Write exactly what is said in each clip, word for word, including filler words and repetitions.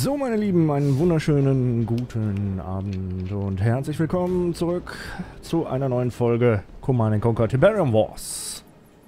So, meine Lieben, einen wunderschönen guten Abend und herzlich willkommen zurück zu einer neuen Folge Command and Conquer Tiberium Wars.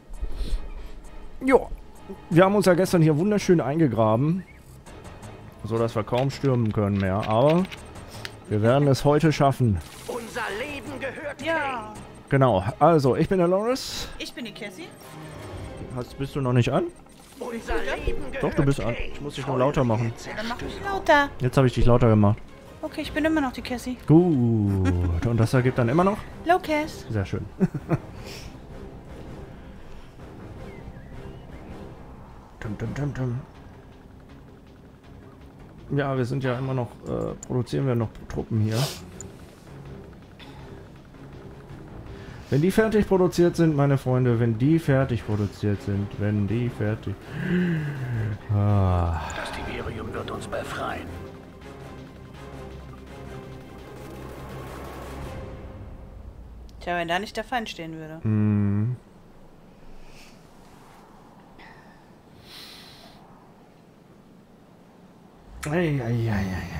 Jo, wir haben uns ja gestern hier wunderschön eingegraben, so dass wir kaum stürmen können mehr, aber wir werden es heute schaffen. Unser Leben gehört ja. Genau, also ich bin der Loris. Ich bin die Cassie. Hast, bist du noch nicht an? Unser Leben gehört Doch, du bist an. Ich muss dich nur lauter machen. Dann mach mich lauter. Jetzt habe ich dich lauter gemacht. Okay, ich bin immer noch die Cassie. Gut, und das ergibt dann immer noch? Low Cass. Sehr schön. Dum, dum, dum, dum. Ja, wir sind ja immer noch, äh, produzieren wir noch Truppen hier. Wenn die fertig produziert sind, meine Freunde, wenn die fertig produziert sind, wenn die fertig... Ah. Das Tiberium wird uns befreien. Tja, wenn da nicht der Feind stehen würde. Hm. Ei, ei, ei, ei, ei.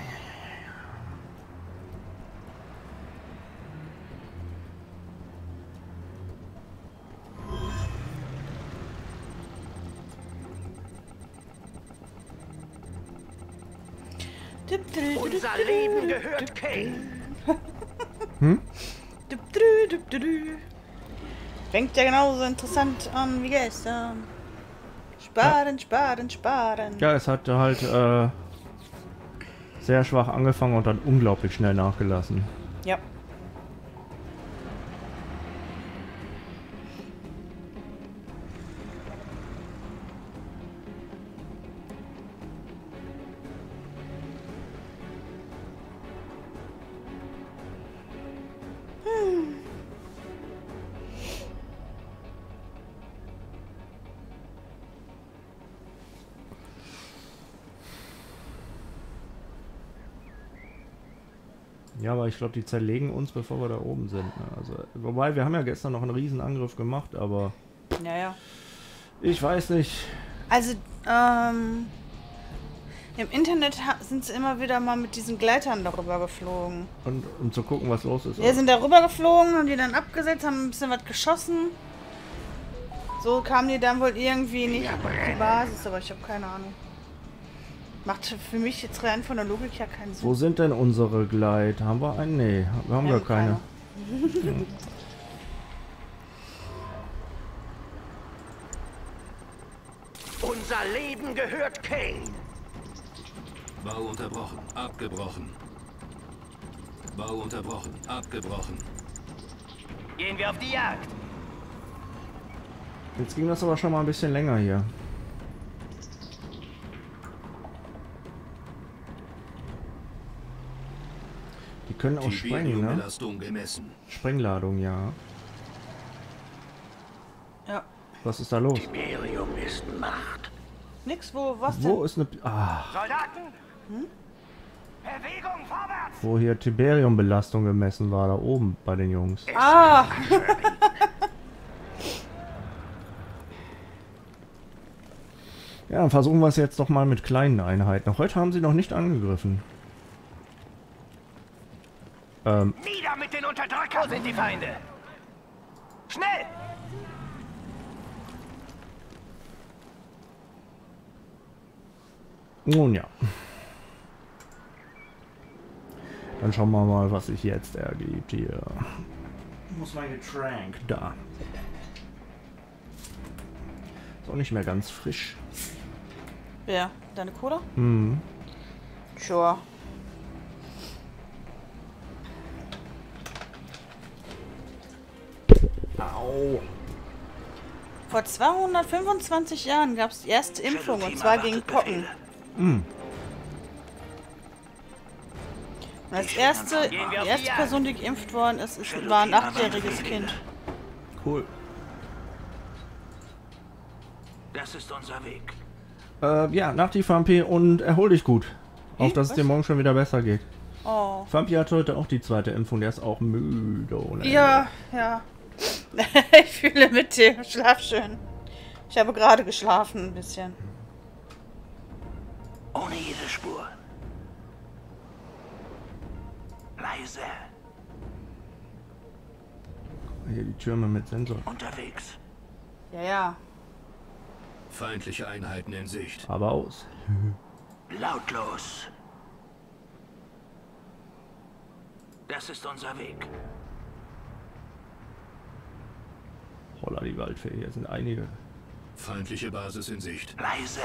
Unser Leben gehört Kane. Hm? Fängt ja genauso interessant an wie gestern. Sparen, sparen, sparen. Ja, es hat halt äh, sehr schwach angefangen und dann unglaublich schnell nachgelassen. Ja. Ja, aber ich glaube, die zerlegen uns, bevor wir da oben sind. Ne? Also, wobei, wir haben ja gestern noch einen riesen Angriff gemacht, aber... Naja. Ich weiß nicht. Also, ähm... im Internet sind sie immer wieder mal mit diesen Gleitern darüber geflogen. Und um zu gucken, was los ist. Wir sind darüber geflogen, haben die dann abgesetzt, haben ein bisschen was geschossen. So kamen die dann wohl irgendwie nicht auf die Basis, aber ich habe keine Ahnung. Macht für mich jetzt rein von der Logik ja keinen Sinn. Wo sind denn unsere Gleit? Haben wir einen? Nee, wir haben Wir gar keine. keine. Unser Leben gehört Kane. Bau unterbrochen, abgebrochen. Bau unterbrochen, abgebrochen. Gehen wir auf die Jagd. Jetzt ging das aber schon mal ein bisschen länger hier. Die können auch sprengen, ne? Belastung gemessen. Sprengladung, ja. Ja. Was ist da los? Tiberium ist Macht. Nix, wo, was Wo denn? ist eine... Ah, Soldaten! Hm? Bewegung vorwärts! wo hier Tiberium-Belastung gemessen war, da oben bei den Jungs. Ah! Ja, dann versuchen wir es jetzt doch mal mit kleinen Einheiten. Heute haben sie noch nicht angegriffen. Ähm, Nieder mit den Unterdrückern! Wo sind die Feinde? Schnell! nun ja. Dann schauen wir mal, was sich jetzt ergibt hier. Muss mein Getränk da. Ist auch nicht mehr ganz frisch. Wer? Deine Cola? Hm. Sure. Au. Vor zweihundertfünfundzwanzig Jahren gab es die erste Impfung, und zwar gegen Pocken. Hm. Und als erste, die erste Person, die geimpft worden ist, ist war ein achtjähriges Kind. Cool. Das ist unser Weg. Äh, ja, nach die Vampi und erhol dich gut. Auf dass es Was? dir morgen schon wieder besser geht. Oh. Vampi hat heute auch die zweite Impfung, der ist auch müde. Ohne Ja, ja. Ich fühle mit dir. Schlaf schön. Ich habe gerade geschlafen ein bisschen. Ohne jede Spur. Leise. Hier die Türme mit Sensor. Unterwegs. Ja, ja. Feindliche Einheiten in Sicht. Aber aus. Lautlos. Das ist unser Weg. Holla die Waldfee, hier sind einige. Feindliche Basis in Sicht. Leise.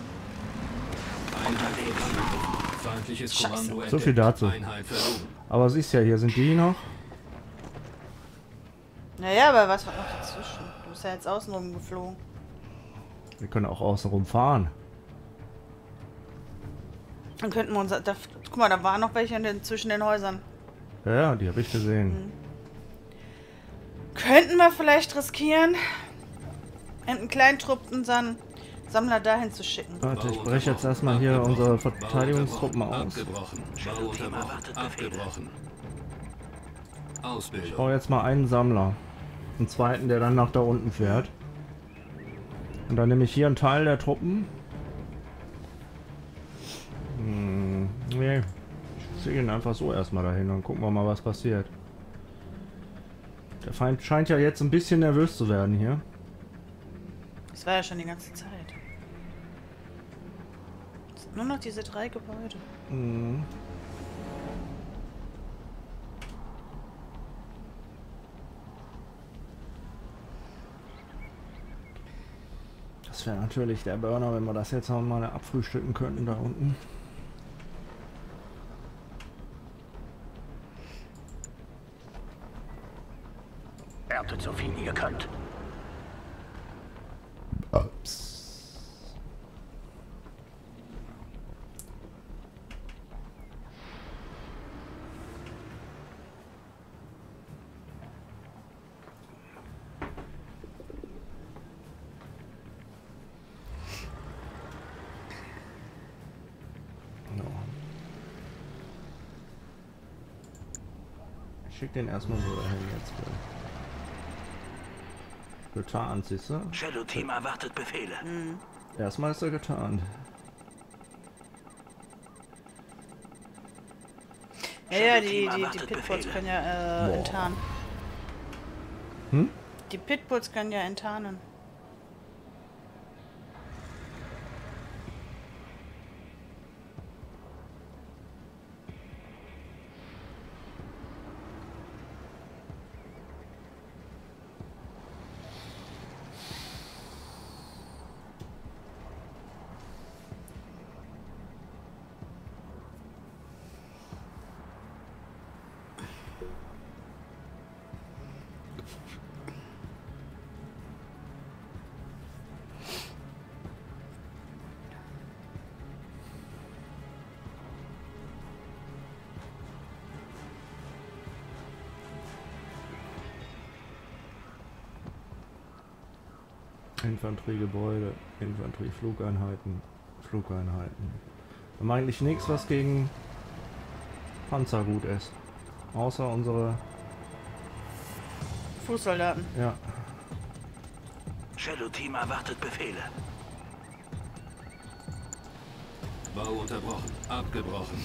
Unterwegs. Feindliches Kommando entdeckt. So viel dazu. Einheit verloren. Aber siehst ja, hier sind die noch. Naja, aber was war noch dazwischen? Du bist ja jetzt außenrum geflogen. Wir können auch außenrum fahren. Dann könnten wir uns... Da, guck mal, da waren noch welche in den, zwischen den Häusern. Ja, ja, die habe ich gesehen. Könnten wir vielleicht riskieren, einen kleinen Trupp unseren Sammler dahin zu schicken. Warte, ich breche jetzt erstmal hier unsere Verteidigungstruppen aus. Abgebrochen. Bau unterbrochen. Abgebrochen. Ich Ausbildung. brauche jetzt mal einen Sammler. Einen zweiten, der dann nach da unten fährt. Und dann nehme ich hier einen Teil der Truppen. Hm, nee. Ich ziehe ihn einfach so erstmal dahin und gucken wir mal, was passiert. Der Feind scheint ja jetzt ein bisschen nervös zu werden hier. Das war ja schon die ganze Zeit. Es sind nur noch diese drei Gebäude. Mhm. Das wäre natürlich der Burner, wenn wir das jetzt noch mal abfrühstücken könnten da unten. Erntet so viel ihr könnt. Ups. Ich schick den erstmal so dahin jetzt. Getarnt, siehst du? Shadow Team erwartet Befehle. Mhm. Erstmal ist er getarnt. Ja, ja, die, die, die Pitbulls können ja äh, Boah. enttarnen. Hm? Die Pitbulls können ja enttarnen. Infanteriegebäude, Infanterieflugeinheiten, Flugeinheiten. Wir haben eigentlich nichts, was gegen Panzer gut ist. Außer unsere... Fußsoldaten. Ja. Shadow Team erwartet Befehle. Bau unterbrochen. Abgebrochen.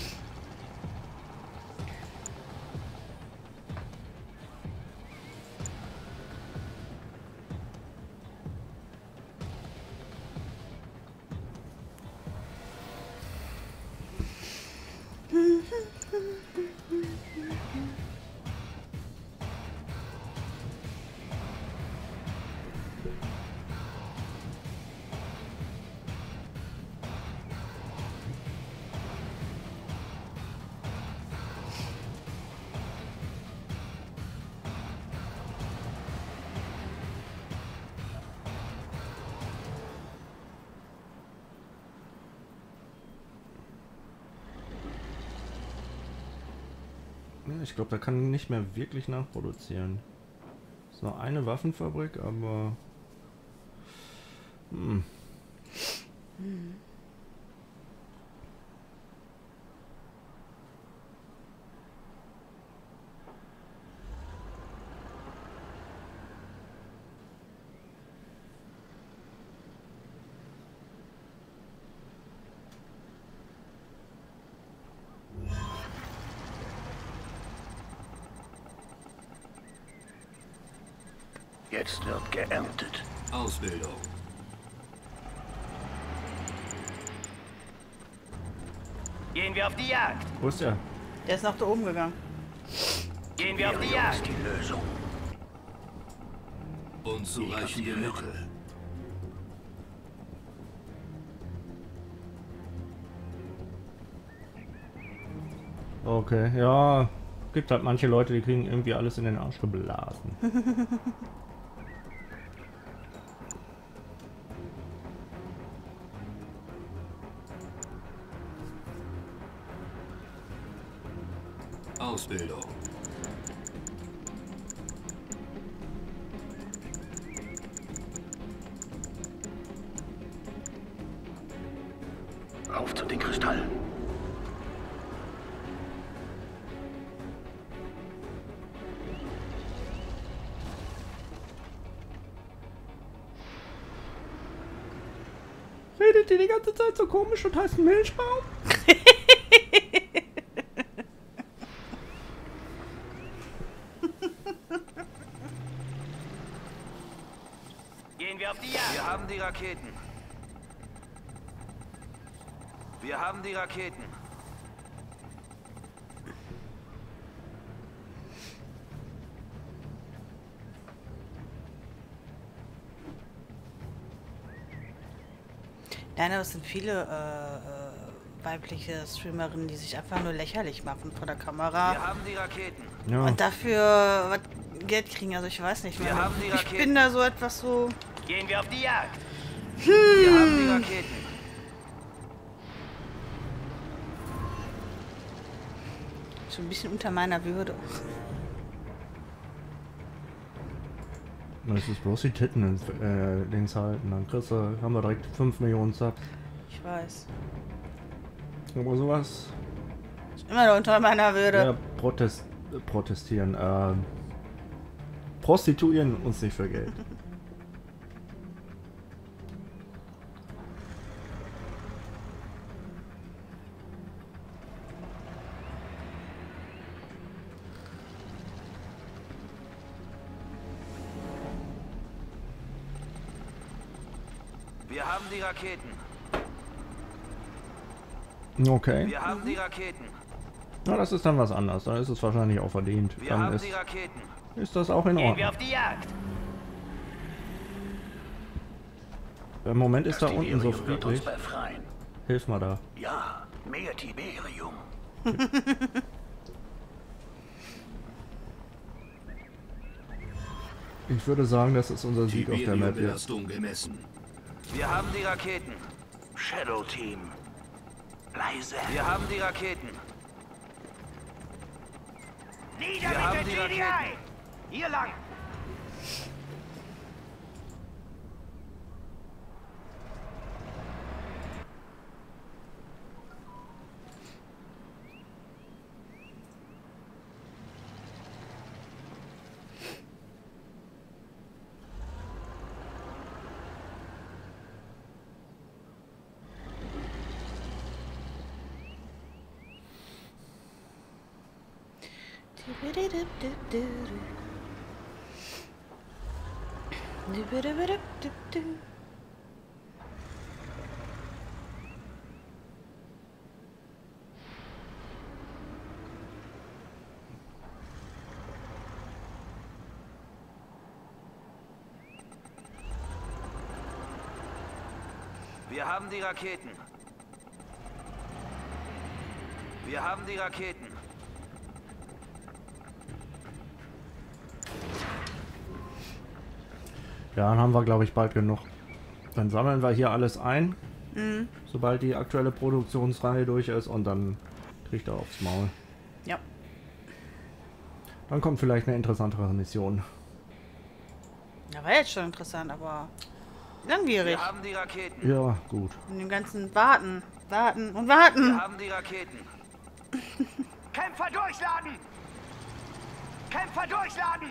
Ich glaube, da kann nicht mehr wirklich nachproduzieren. Ist noch eine Waffenfabrik, aber... Hm. Mhm. Jetzt wird geerntet. Ausbildung. Gehen wir auf die Jagd. Wo ist der? Der ist nach da oben gegangen. Gehen wir auf die Berium ist Jagd. die Lösung. Unzureichende Mittel. Okay, ja. Gibt halt manche Leute, die kriegen irgendwie alles in den Arsch geblasen. Ausbildung. Auf zu den Kristallen. Redet ihr die ganze Zeit so komisch und heißt ein Milchbaum? Gehen wir auf die Jagd. Wir haben die Raketen. Wir haben die Raketen. Nein, aber es sind viele äh, äh, weibliche Streamerinnen, die sich einfach nur lächerlich machen vor der Kamera. Wir haben die Raketen. Ja. Und dafür was Geld kriegen, also ich weiß nicht Wir mehr. haben die Ich Raketen. bin da so etwas so... Gehen wir auf die Jagd. Wir haben die Raketen. So ein bisschen unter meiner Würde. Das ist bloß die Titten äh, links halten. Dann kriegst du, haben wir direkt fünf Millionen Subs. Ich weiß. Aber sowas. Ist immer noch unter meiner Würde. Ja, protest, äh, protestieren. Äh, prostituieren uns nicht für Geld. Wir haben die Raketen. Okay. Wir haben die Raketen. Na, das ist dann was anderes. Dann ist es wahrscheinlich auch verdient. Wir Dann haben ist, die Raketen. ist das auch in Gehen wir Ordnung. auf die Jagd. Im Moment ist da Das unten so Tiberium wird uns friedlich. befreien. Hilf mal da. Ja, mehr Tiberium. Ich würde sagen, das ist unser Sieg auf der Map jetzt. Tiberium-Belastung gemessen. Wir haben die Raketen. Shadow Team. Leise. Wir haben die Raketen. Nieder Wir haben mit die der G D I. Raketen. Hier lang. Wir haben die Raketen. Wir haben die Raketen. Ja, dann haben wir, glaube ich, bald genug. Dann sammeln wir hier alles ein, Mhm. sobald die aktuelle Produktionsreihe durch ist, und dann kriegt er aufs Maul. Ja. Dann kommt vielleicht eine interessantere Mission. Ja, war jetzt schon interessant, aber langwierig. Wir haben die Raketen. Ja, gut. Und dem ganzen Warten, Warten und Warten. Wir haben die Raketen. Kämpfer durchladen. Kämpfer durchladen.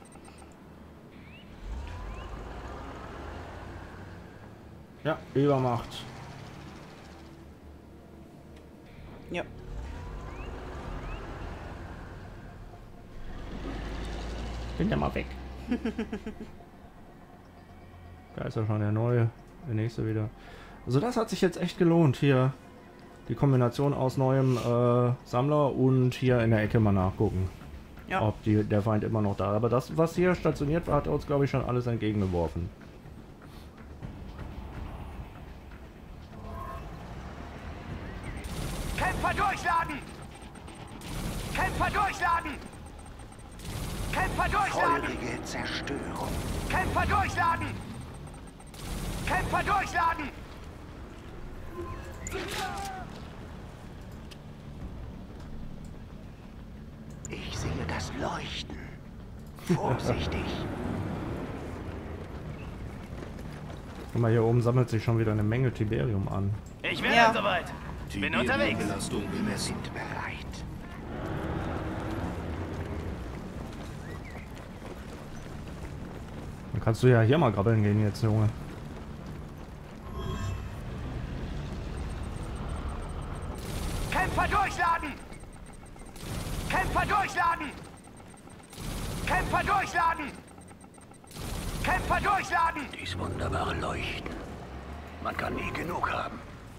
Ja, Übermacht. Ja. Bin ja mal weg. Da ist ja schon der neue, der nächste wieder. Also das hat sich jetzt echt gelohnt hier. Die Kombination aus neuem äh, Sammler und hier in der Ecke mal nachgucken. Ja. Ob die, der Feind immer noch da ist. Aber das, was hier stationiert war, hat uns, glaube ich, schon alles entgegengeworfen. Kämpfer durchladen! Kämpfer durchladen! Kämpfer durchladen! Feurige Zerstörung. Kämpfer durchladen! Kämpfer durchladen! Ich sehe das Leuchten. Vorsichtig. Guck mal, hier oben sammelt sich schon wieder eine Menge Tiberium an. Ich bin Ja. soweit. Bin unterwegs. Belastung gemessen. Sind bereit. Dann kannst du ja hier mal grabbeln gehen jetzt, Junge. Kämpfer durchladen! Kämpfer durchladen! Kämpfer durchladen! Kämpfer durchladen! Dies wunderbare Leuchten. Man kann nie genug haben.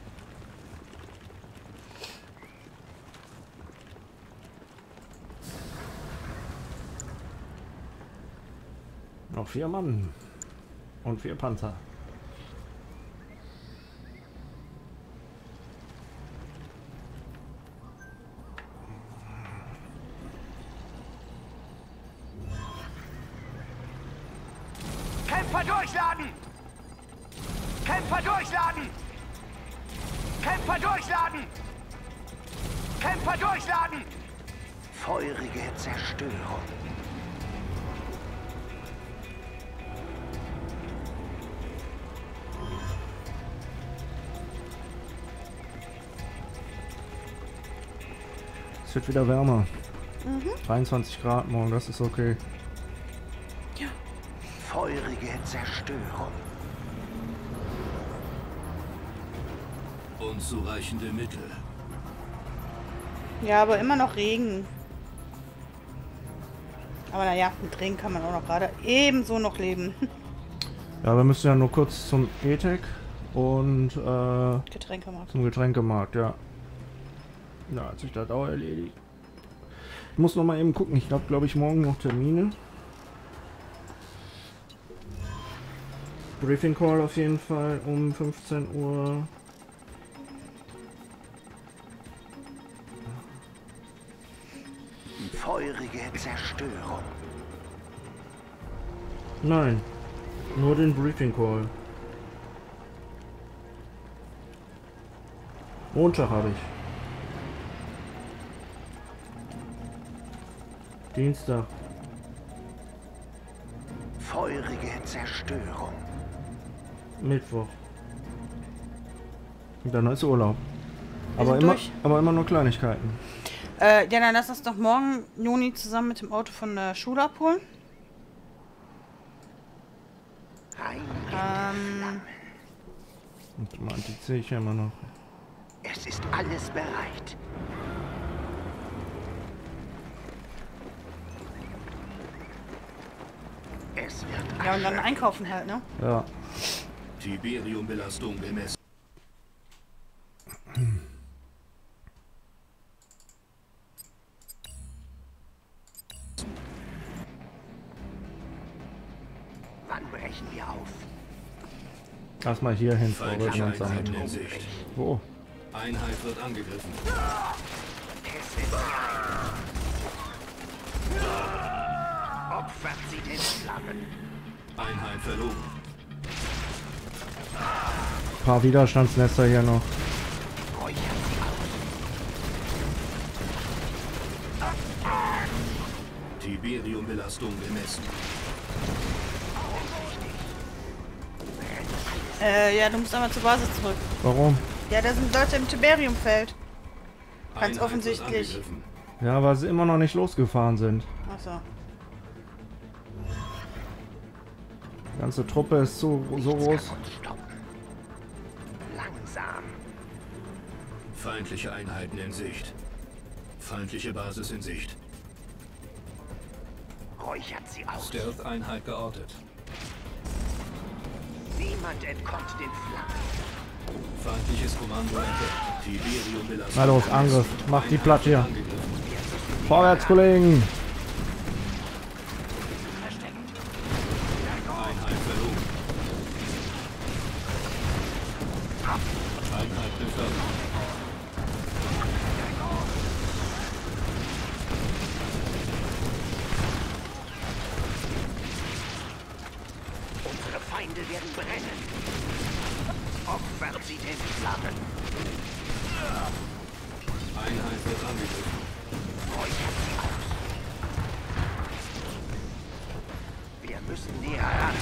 Noch vier Mann. Und vier Panzer. Kämpfer durchladen! Kämpfer durchladen! Kämpfer durchladen! Kämpfer durchladen! Feurige Zerstörung. Es wird wieder wärmer. dreiundzwanzig Grad morgen, das ist okay. Feurige Zerstörung. Unzureichende Mittel. Ja, aber immer noch Regen. Aber naja, mit Regen kann man auch noch gerade ebenso noch leben. Ja, wir müssen ja nur kurz zum E-Tech und äh, Getränkemarkt. zum Getränkemarkt, ja. Ja, hat sich das auch erledigt. Ich muss noch mal eben gucken. Ich habe, glaube ich, morgen noch Termine. Briefing Call auf jeden Fall um fünfzehn Uhr. Feurige Zerstörung. Nein, nur den Briefing Call. Montag habe ich. Dienstag. Feurige Zerstörung. Mittwoch. Und dann ist Urlaub. Wir Aber sind immer, durch. aber immer nur Kleinigkeiten. Äh, ja, dann lass uns doch morgen Juni zusammen mit dem Auto von der Schule abholen. Heilige Ähm, Flammen. Und man, die sehe ich ja immer noch. Es ist alles bereit. Es wird ja, und dann Asche. einkaufen halt, ne? Ja. Tiberiumbelastung gemessen. Wann brechen wir auf? Erstmal hier hin vorrücken Feindliche und sammeln. Einheiten in Sicht. Wo? Einheit wird angegriffen. Es ist rein. Opfert sie den Flammen. Einheit verloren. Ein paar Widerstandsnester hier noch. Räuchert sie aus. Tiberiumbelastung gemessen. Äh, ja, du musst einmal zur Basis zurück. Warum? Ja, da sind Leute im Tiberiumfeld. Ganz Einheit wird offensichtlich. angegriffen. Ja, weil sie immer noch nicht losgefahren sind. Achso. Die ganze Truppe ist so, so groß. Und stoppen. Langsam. Feindliche Einheiten in Sicht. Feindliche Basis in Sicht. Räuchert sie aus. Stealth-Einheit geortet. Niemand entkommt den Flammen. Feindliches Kommando entdeckt. Tiberium will Na los, Angriff. Macht die platt hier. Vorwärts, Kollegen. Einheit verloren. Einheit befördert. Unsere Feinde werden brennen. Opfert sie den Flammen. Einheit wird angegriffen. Räuchert sie aus. Wir müssen näher ran.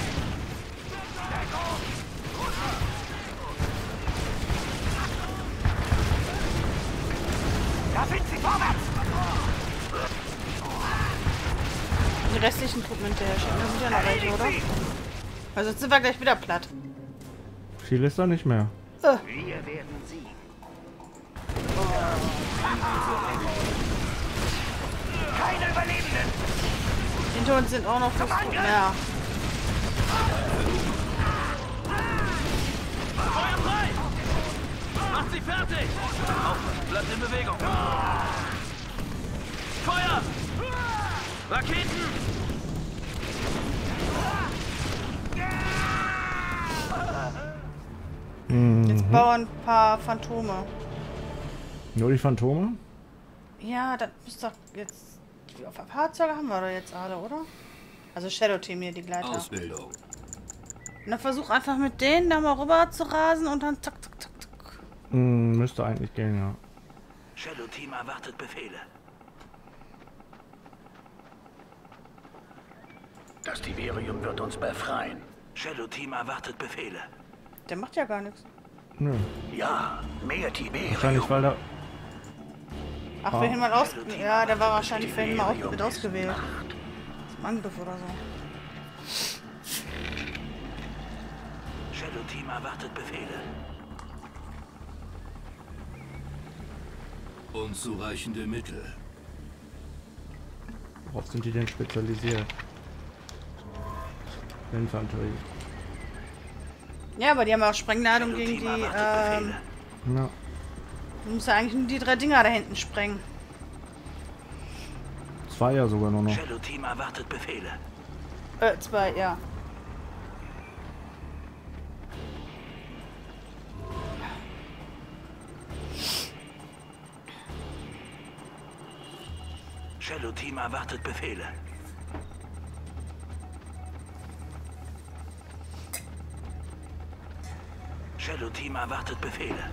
Da sind sie, vorwärts! Die restlichen Truppen hinterher schicken. Das sind ja noch welche, oder? Also jetzt sind wir gleich wieder platt. Viel ist da nicht mehr. Äh. Wir werden sie. Keine Überlebenden! Hinter uns sind auch noch fast Truppen. Ja. Feuer frei! Macht sie fertig! Auf, bleibt in Bewegung! Feuer! Raketen! Jetzt bauen ein paar Phantome. Nur die Phantome? Ja, das ist doch jetzt... Auf Fahrzeuge haben wir doch jetzt alle, oder? Also Shadow Team hier, die Gleiter. Ausbildung. Und dann versuch einfach mit denen da mal rüber zu rasen und dann zack, zack, zack, zack. Hm, müsste eigentlich gehen, ja. Shadow Team erwartet Befehle. Das Tiberium wird uns befreien. Shadow Team erwartet Befehle. Der macht ja gar nichts. Nö. Ja, mehr Tiberium. Wahrscheinlich, weil da... Ach, Ah. vorhin mal aus... Ja, der war wahrscheinlich vorhin mal aus mit ausgewählt. Zum Angriff oder so. Shadow Team erwartet Befehle. Unzureichende Mittel. Worauf sind die denn spezialisiert? Infanterie. Ja, aber die haben auch Sprengladung Shadow gegen die... Team erwartet Ähm, Befehle. Ja. du musst ja eigentlich nur die drei Dinger da hinten sprengen. Zwei ja sogar nur noch. Shadow Team erwartet Befehle. Äh, zwei, ja. Shadow Team erwartet Befehle. Shadow Team erwartet Befehle.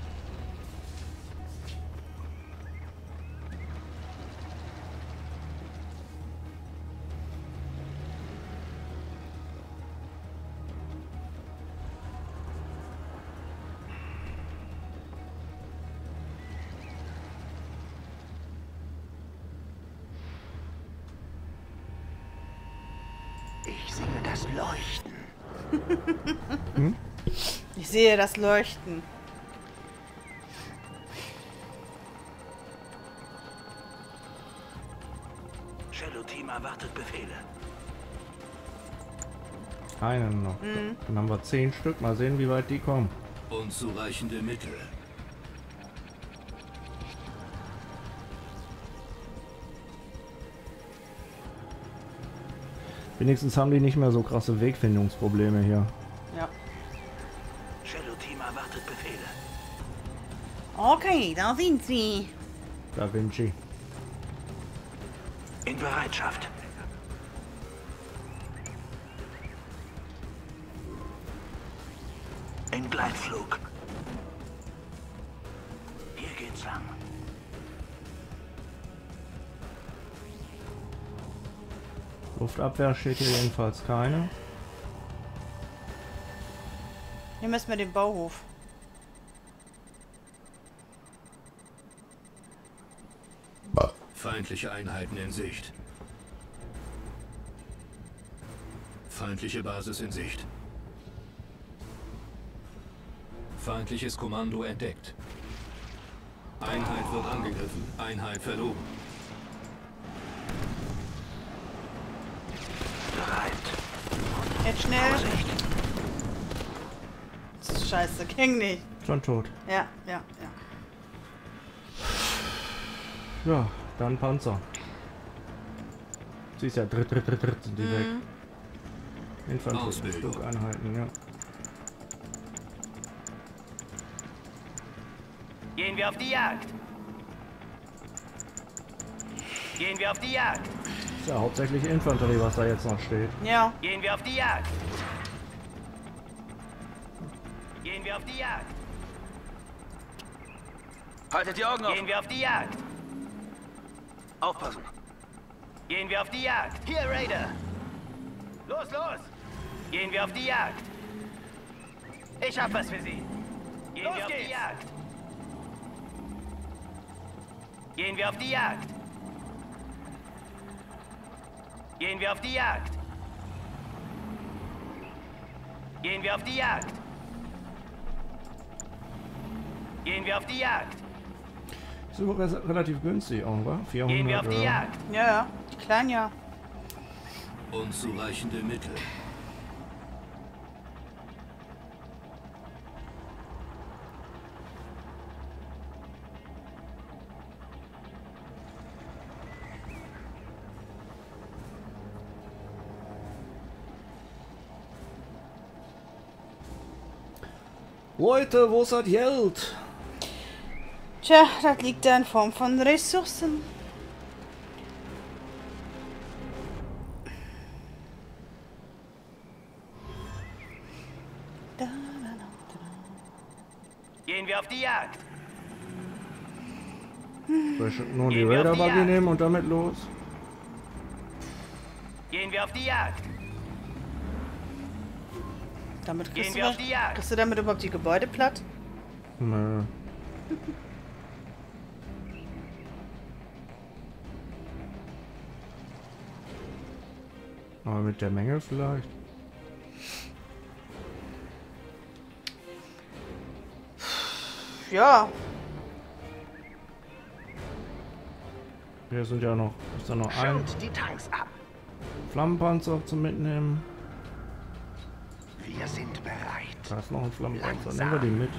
Ich sehe das Leuchten. Ich sehe das Leuchten. Shadow Team erwartet Befehle. Einen noch. Mhm. Dann haben wir zehn Stück. Mal sehen, wie weit die kommen. Unzureichende Mittel. Wenigstens haben die nicht mehr so krasse Wegfindungsprobleme hier. Ja. Shadow Team erwartet Befehle. Okay, da sind sie. Da Vinci. In Bereitschaft. In Gleitflug. Hier geht's lang. Luftabwehr steht hier jedenfalls keine. Hier messen wir den Bauhof. Feindliche Einheiten in Sicht. Feindliche Basis in Sicht. Feindliches Kommando entdeckt. Einheit wird angegriffen. Einheit verloren. Bereit. Jetzt schnell. Vorsicht. scheiße, ging nicht. Schon tot. Ja, ja, ja. Ja, dann Panzer. Siehst ja, dritt, dritt, dritt, dritt sind die weg. Ausbildung. Infanterie-Flugeinheiten, ja. Gehen wir auf die Jagd. Gehen wir auf die Jagd. Ist ja hauptsächlich Infanterie, was da jetzt noch steht. Ja. Gehen wir auf die Jagd. Gehen wir auf die Jagd. Haltet die Augen auf. Gehen wir auf die Jagd. Aufpassen. Gehen wir auf die Jagd. Hier, Raider. Los, los. Gehen wir auf die Jagd. Ich hab was für Sie. Gehen los wir auf geht's. Die Jagd. Gehen wir auf die Jagd. Gehen wir auf die Jagd. Gehen wir auf die Jagd. Gehen wir auf die Jagd. Ist aber res- relativ günstig auch, wa? vierhundert. Gehen wir auf die ja. Jagd. Ja, ja. Die Kleinen ja. Unzureichende Mittel. Leute, wo ist das Geld? Tja, das liegt da in Form von Ressourcen. Da, da, da, da. Gehen wir auf die Jagd. Soll ich nur die Gehen wir auf die Raider-Buggy Jagd. nehmen und damit los? Gehen wir auf die Jagd. Damit kriegst Gehen du, wir auf was- die Jagd. kriegst du damit überhaupt die Gebäude platt? Nö. Aber mit der Menge vielleicht. Ja. Hier sind ja noch, ist da noch ein Schaut die Tanks ab. Flammenpanzer zum Mitnehmen. Wir sind bereit. Da ist noch ein Flammenpanzer. Nehmen wir die mit.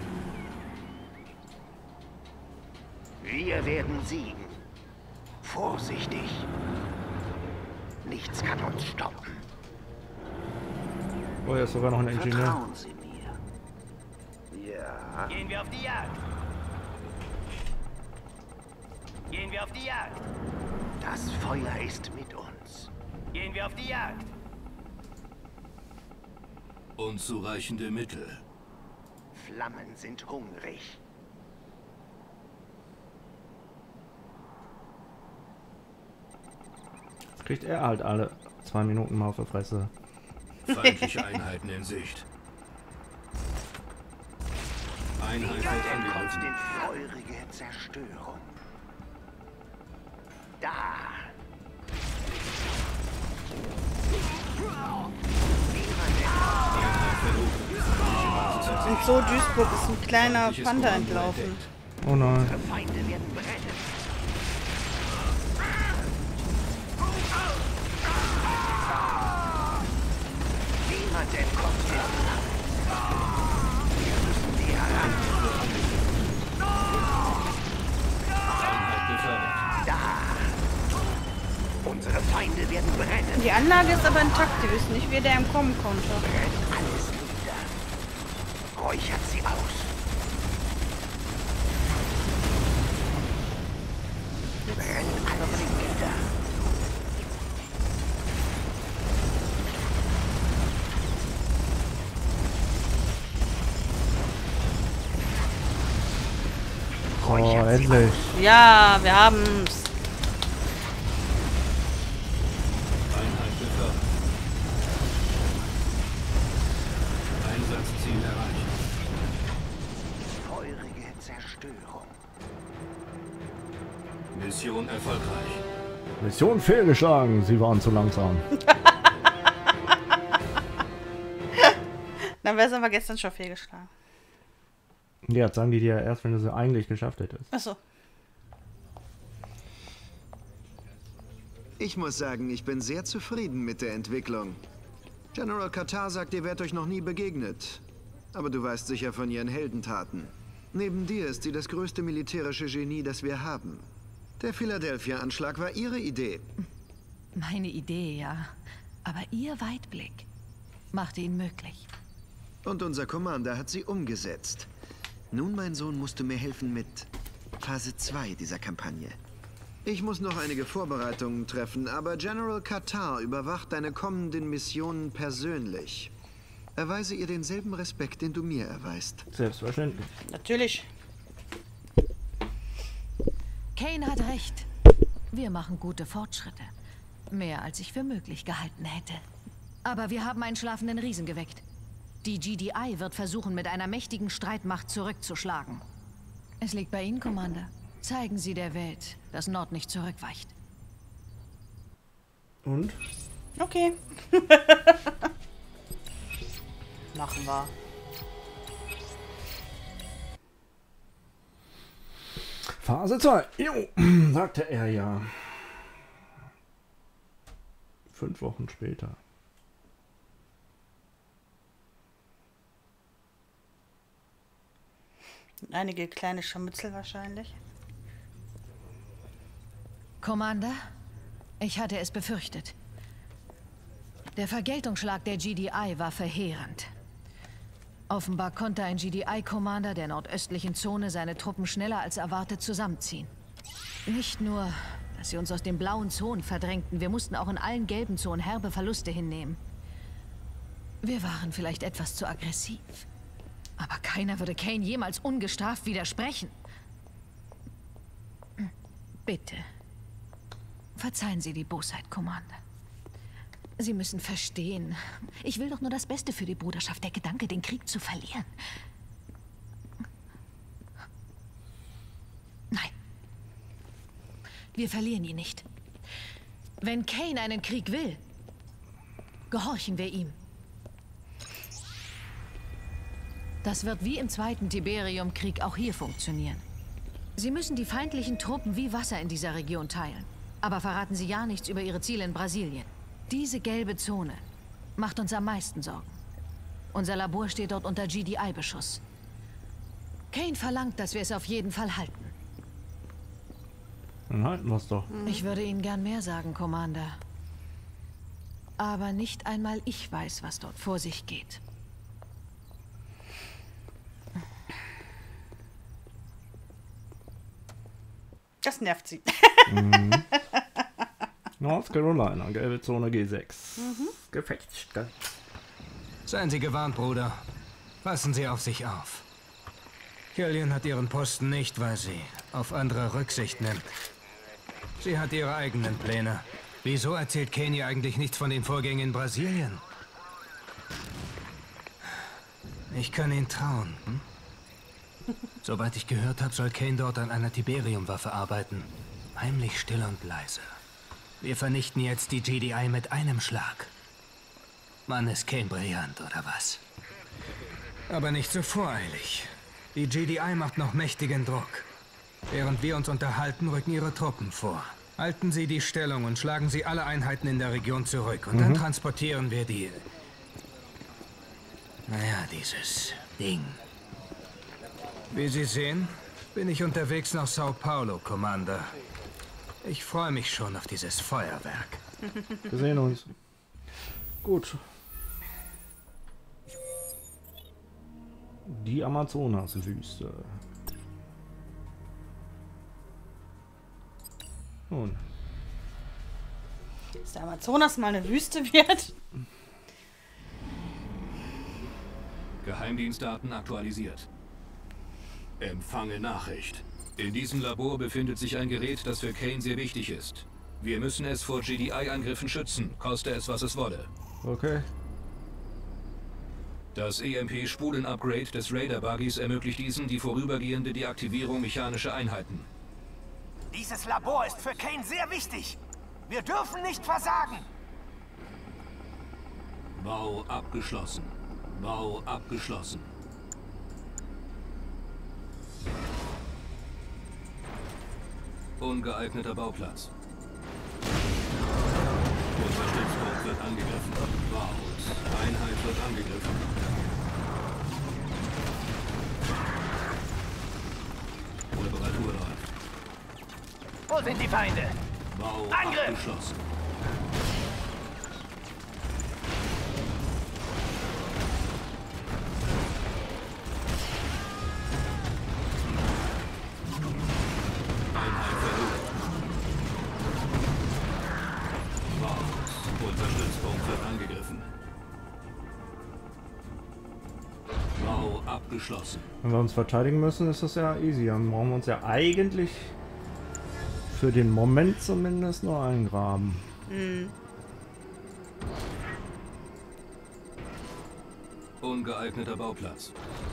Wir werden siegen. Vorsichtig. Nichts kann uns stoppen. Oh, hier ist sogar noch ein Ingenieur. Vertrauen Sie mir. Ja. Gehen wir auf die Jagd. Gehen wir auf die Jagd. Das Feuer ist mit uns. Gehen wir auf die Jagd. Unzureichende Mittel. Flammen sind hungrig. Jetzt kriegt er halt alle zwei Minuten mal auf der Fresse. Feindliche Einheiten in Sicht. Einheit wird Entkommt angegriffen. in feurige Zerstörung. Da. Und so Duisburg ist ein kleiner Panda entlaufen. Oh nein. Feinde werden brennen. Niemand entkommt den Flammen. Wir müssen die heran. Einheit befördert. Da. Unsere Feinde werden brennen. Die Anlage ist aber intakt. Die wissen nicht, wie der entkommen konnte. Brennt alles nieder. Räuchert sie aus. Brennt alles nieder. Oh, endlich. Ja, wir haben's. Einheit befördert. Einsatzziel erreicht. Feurige Zerstörung. Mission erfolgreich. Mission fehlgeschlagen. Sie waren zu langsam. Dann wäre es aber gestern schon fehlgeschlagen. Ja, jetzt sagen die dir erst, wenn du sie eigentlich geschafft hättest. Achso. Ich muss sagen, ich bin sehr zufrieden mit der Entwicklung. General Katar sagt, ihr werdet euch noch nie begegnet. aber du weißt sicher von ihren Heldentaten. Neben dir ist sie das größte militärische Genie, das wir haben. Der Philadelphia-Anschlag war ihre Idee. Meine Idee, ja. Aber ihr Weitblick machte ihn möglich. Und unser Commander hat sie umgesetzt. Nun, mein Sohn, musst du mir helfen mit Phase zwei dieser Kampagne. Ich muss noch einige Vorbereitungen treffen, aber General Qatar überwacht deine kommenden Missionen persönlich. Erweise ihr denselben Respekt, den du mir erweist. Selbstverständlich. Natürlich. Kane hat recht. Wir machen gute Fortschritte. Mehr, als ich für möglich gehalten hätte. Aber wir haben einen schlafenden Riesen geweckt. Die G D I wird versuchen, mit einer mächtigen Streitmacht zurückzuschlagen. Es liegt bei Ihnen, Commander. Zeigen Sie der Welt, dass Nord nicht zurückweicht. Und? Okay. Machen wir. Phase zwei. Jo, sagte er ja. Fünf Wochen später. Einige kleine Scharmützel wahrscheinlich. Commander, ich hatte es befürchtet. Der Vergeltungsschlag der G D I war verheerend. Offenbar konnte ein G D I-Commander der nordöstlichen Zone seine Truppen schneller als erwartet zusammenziehen. Nicht nur, dass sie uns aus den blauen Zonen verdrängten, wir mussten auch in allen gelben Zonen herbe Verluste hinnehmen. Wir waren vielleicht etwas zu aggressiv. Aber keiner würde Kane jemals ungestraft widersprechen. Bitte. Verzeihen Sie die Bosheit, Commander. Sie müssen verstehen. Ich will doch nur das Beste für die Bruderschaft. Der Gedanke, den Krieg zu verlieren. Nein. Wir verlieren ihn nicht. Wenn Kane einen Krieg will, gehorchen wir ihm. Das wird wie im Zweiten Tiberium-Krieg auch hier funktionieren. Sie müssen die feindlichen Truppen wie Wasser in dieser Region teilen. Aber verraten Sie ja nichts über Ihre Ziele in Brasilien. Diese gelbe Zone macht uns am meisten Sorgen. Unser Labor steht dort unter G D I-Beschuss. Kane verlangt, dass wir es auf jeden Fall halten. Dann halten wir es doch. Ich würde Ihnen gern mehr sagen, Commander. Aber nicht einmal ich weiß, was dort vor sich geht. Das nervt sie. Mhm. North Carolina, gelbe Zone G sechs. Mhm. Gefecht. Seien Sie gewarnt, Bruder. Passen Sie auf sich auf. Killian hat ihren Posten nicht, weil sie auf andere Rücksicht nimmt. Sie hat ihre eigenen Pläne. Wieso erzählt Kane ihr eigentlich nichts von den Vorgängen in Brasilien? Ich kann Ihnen trauen, hm? Soweit ich gehört habe, soll Kane dort an einer Tiberium-Waffe arbeiten. Heimlich, still und leise. Wir vernichten jetzt die G D I mit einem Schlag. Mann, ist Kane brillant, oder was? Aber nicht so voreilig. Die G D I macht noch mächtigen Druck. Während wir uns unterhalten, rücken ihre Truppen vor. Halten Sie die Stellung und schlagen Sie alle Einheiten in der Region zurück. Und mhm. dann transportieren wir die... Naja, dieses Ding. Wie Sie sehen, bin ich unterwegs nach Sao Paulo, Commander. Ich freue mich schon auf dieses Feuerwerk. Wir sehen uns. Gut. Die Amazonaswüste. Nun. Dass der Amazonas mal eine Wüste wird. Geheimdienstdaten aktualisiert. Empfange Nachricht. In diesem Labor befindet sich ein Gerät, das für Kane sehr wichtig ist. Wir müssen es vor G D I-Angriffen schützen, koste es, was es wolle. Okay. Das E M P-Spulen-Upgrade des Raider-Buggies ermöglicht diesen die vorübergehende Deaktivierung mechanischer Einheiten. Dieses Labor ist für Kane sehr wichtig. Wir dürfen nicht versagen. Bau abgeschlossen. Bau abgeschlossen. Ungeeigneter Bauplatz. Unser Stützpunkt wird angegriffen. Baut. Einheit wird angegriffen. Wo sind die Feinde? Bau Angriff! abgeschlossen. Einheit verloren. Bau. Unser Stützpunkt wird angegriffen. Bau abgeschlossen. Wenn wir uns verteidigen müssen, ist das ja easy. Dann brauchen wir uns ja eigentlich für den Moment zumindest nur eingraben. Hm. Ungeeigneter Bauplatz.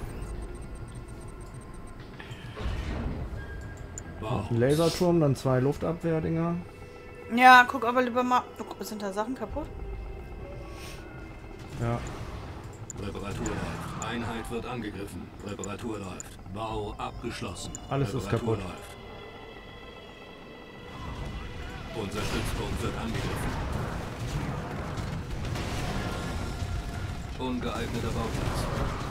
Bau. Ein Laserturm, dann zwei Luftabwehrdinger. Ja, guck aber lieber mal. Oh, sind da Sachen kaputt? Ja. Reparatur läuft. Einheit wird angegriffen. Reparatur läuft. Bau abgeschlossen. Alles ist Reparatur kaputt. läuft. Unser Stützpunkt wird angegriffen. Ungeeigneter Bauplatz.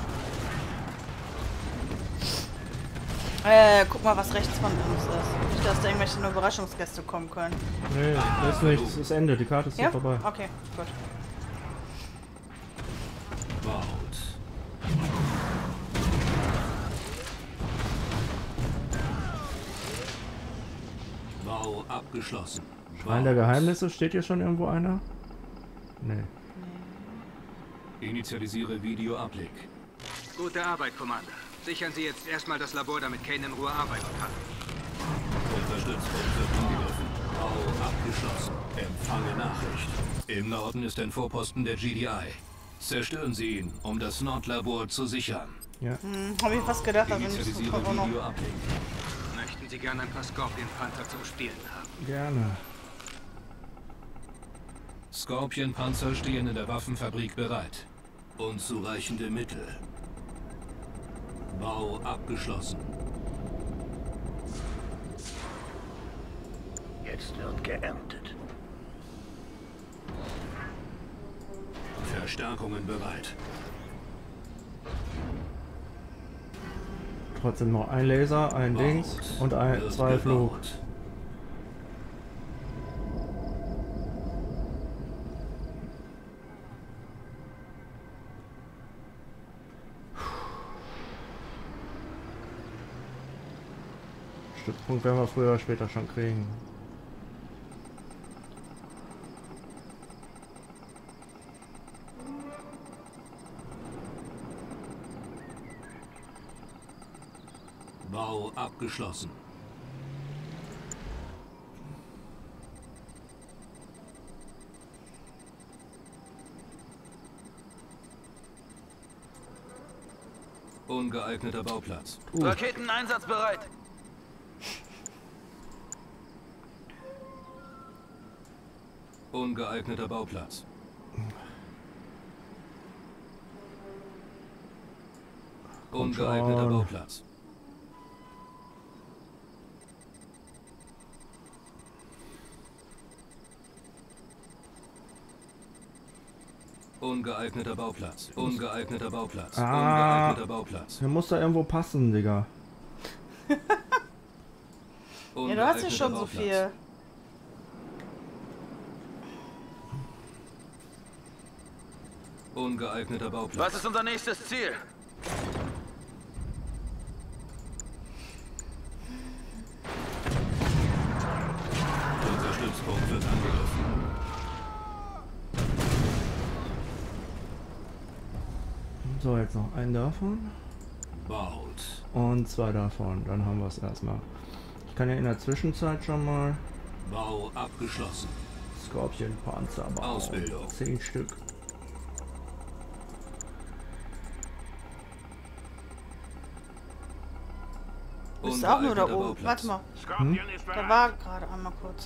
Äh, guck mal, was rechts von uns ist. Nicht, dass da irgendwelche nur Überraschungsgäste kommen können. Nee, das ist nichts. Das ist Ende. Die Karte ist Ja? hier vorbei. Okay, gut. Baut. Bau abgeschlossen. Schrein der Geheimnisse, steht hier schon irgendwo einer? Nee. Initialisiere Videoabblick. Gute Arbeit, Commander. Sichern Sie jetzt erstmal das Labor, damit Kane in Ruhe arbeiten kann. Unser Stützpunkt wird angegriffen. Bau abgeschlossen. Empfange Nachricht. Im Norden ist ein Vorposten der G D I. Zerstören Sie ihn, um das Nordlabor zu sichern. Ja. Hm, hab ich fast gedacht, aber Initialisiere auch noch. Videoabblick. Möchten Sie gerne ein paar Scorpion-Panther zum Spielen haben? Gerne. Scorpion-Panzer stehen in der Waffenfabrik bereit. Unzureichende Mittel. Bau abgeschlossen. Jetzt wird geerntet. Verstärkungen bereit. Trotzdem noch ein Laser, ein Baut. Dings und ein, Wird zwei Flug. gebaut. Stützpunkt werden wir früher oder später schon kriegen. Bau abgeschlossen. Ungeeigneter Bauplatz. Uh. Raketen einsatzbereit. Ungeeigneter Bauplatz. Ungeeigneter Bauplatz. Ungeeigneter Bauplatz. Ungeeigneter Bauplatz. Ah, Ungeeigneter Bauplatz. der muss da irgendwo passen, Digga. Ja, du hast ja schon so viel. Ungeeigneter Bauplatz. Was ist unser nächstes Ziel? Unser Stützpunkt wird angegriffen. So, jetzt noch einen davon. Baut. Und zwei davon. Dann haben wir es erstmal. Ich kann ja in der Zwischenzeit schon mal Bau abgeschlossen. Scorpion Panzer bauen. Ausbildung. Zehn Stück. Bist du auch nur da Ungeeigneter oben? Bauplatz. Warte mal. Scorpion ist Da bereit. war gerade einmal kurz.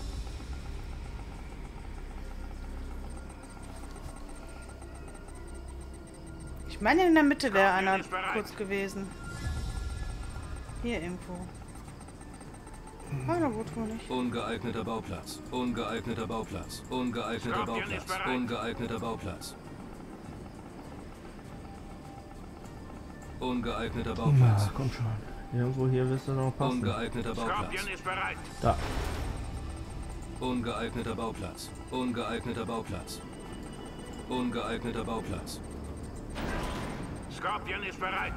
Ich meine, in der Mitte wäre einer ist bereit. kurz gewesen. Hier irgendwo. Ah, na gut, wohl nicht. Ungeeigneter Bauplatz. Ungeeigneter Bauplatz. Ungeeigneter Scorpion Bauplatz. ist bereit. Ungeeigneter Bauplatz. Ungeeigneter Ja, Bauplatz. komm schon. Irgendwo hier wirst du noch passen. Ungeeigneter Bauplatz. Skorpion ist bereit. Da. Ungeeigneter Bauplatz. Ungeeigneter Bauplatz. Ungeeigneter Bauplatz. Skorpion ist bereit.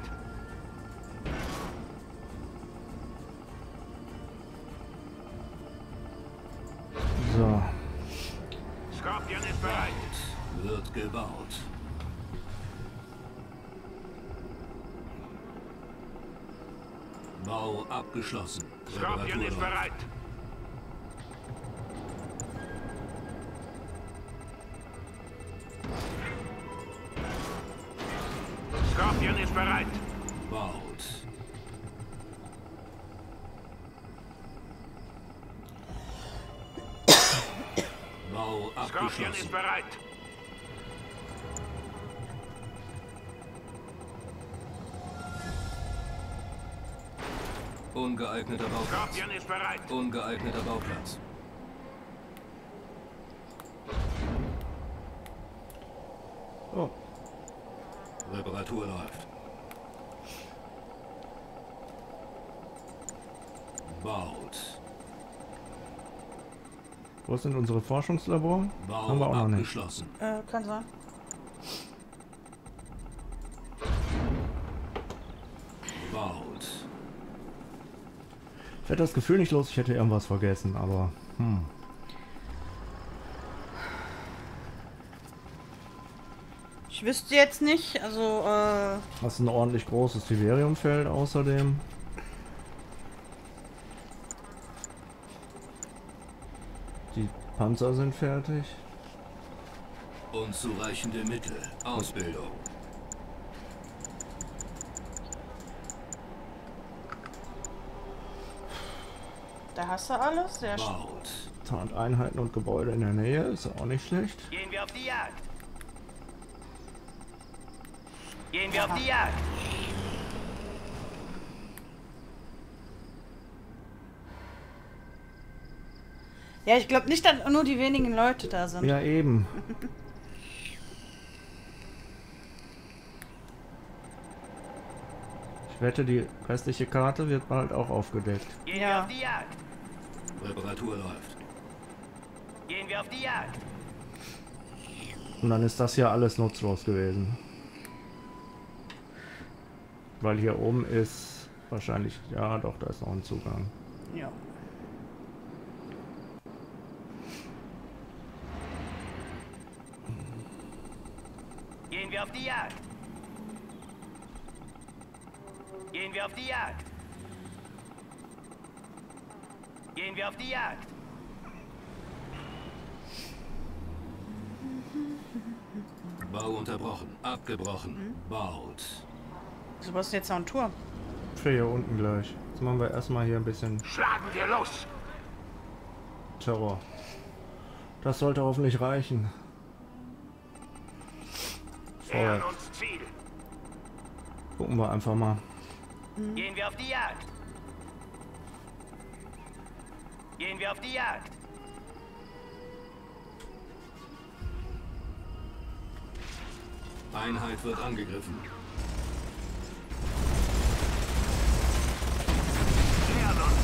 So. Skorpion ist bereit. Wird gebaut. Bau abgeschlossen. Skorpion ist bereit. Skorpion ist bereit. Baut. Bau Skorpion ist abgeschlossen. bereit. Ungeeigneter Bauplatz. Skorpion ist bereit. Ungeeigneter Bauplatz. Oh. Reparatur läuft. Baut. Wo sind unsere Forschungslabore? Bau Haben wir auch noch nicht. abgeschlossen. Äh, kann sein. Baut. Ich hätte das Gefühl nicht los, ich hätte irgendwas vergessen, aber hm. Ich wüsste jetzt nicht, also äh, Hast ein ordentlich großes Tiberiumfeld außerdem. Die Panzer sind fertig. Unzureichende Mittel. Ausbildung. da hast du alles. Sehr schön. Baut. Tarneinheiten und Gebäude in der Nähe, ist auch nicht schlecht. Gehen wir auf die Jagd. Gehen wir auf die Jagd. Ja, ich glaube nicht, dass nur die wenigen Leute da sind. Ja, eben. Ich wette, die restliche Karte wird bald auch aufgedeckt. Gehen Ja. wir auf die Jagd. Reparatur läuft. Gehen wir auf die Jagd. Und dann ist das hier alles nutzlos gewesen. Weil hier oben ist wahrscheinlich, ja doch, da ist noch ein Zugang. Ja. Gehen wir auf die Jagd. Gehen wir auf die Jagd. Gehen wir auf die Jagd. Bau unterbrochen. Abgebrochen. Baut. Du brauchst jetzt noch einen Turm. Für hier unten gleich. Jetzt machen wir erstmal hier ein bisschen Schlagen wir los. Terror. Das sollte hoffentlich reichen. Nähern Vorwärts. uns Ziel. Gucken wir einfach mal. Gehen wir auf die Jagd. Gehen wir auf die Jagd. Einheit wird angegriffen. Nähern uns.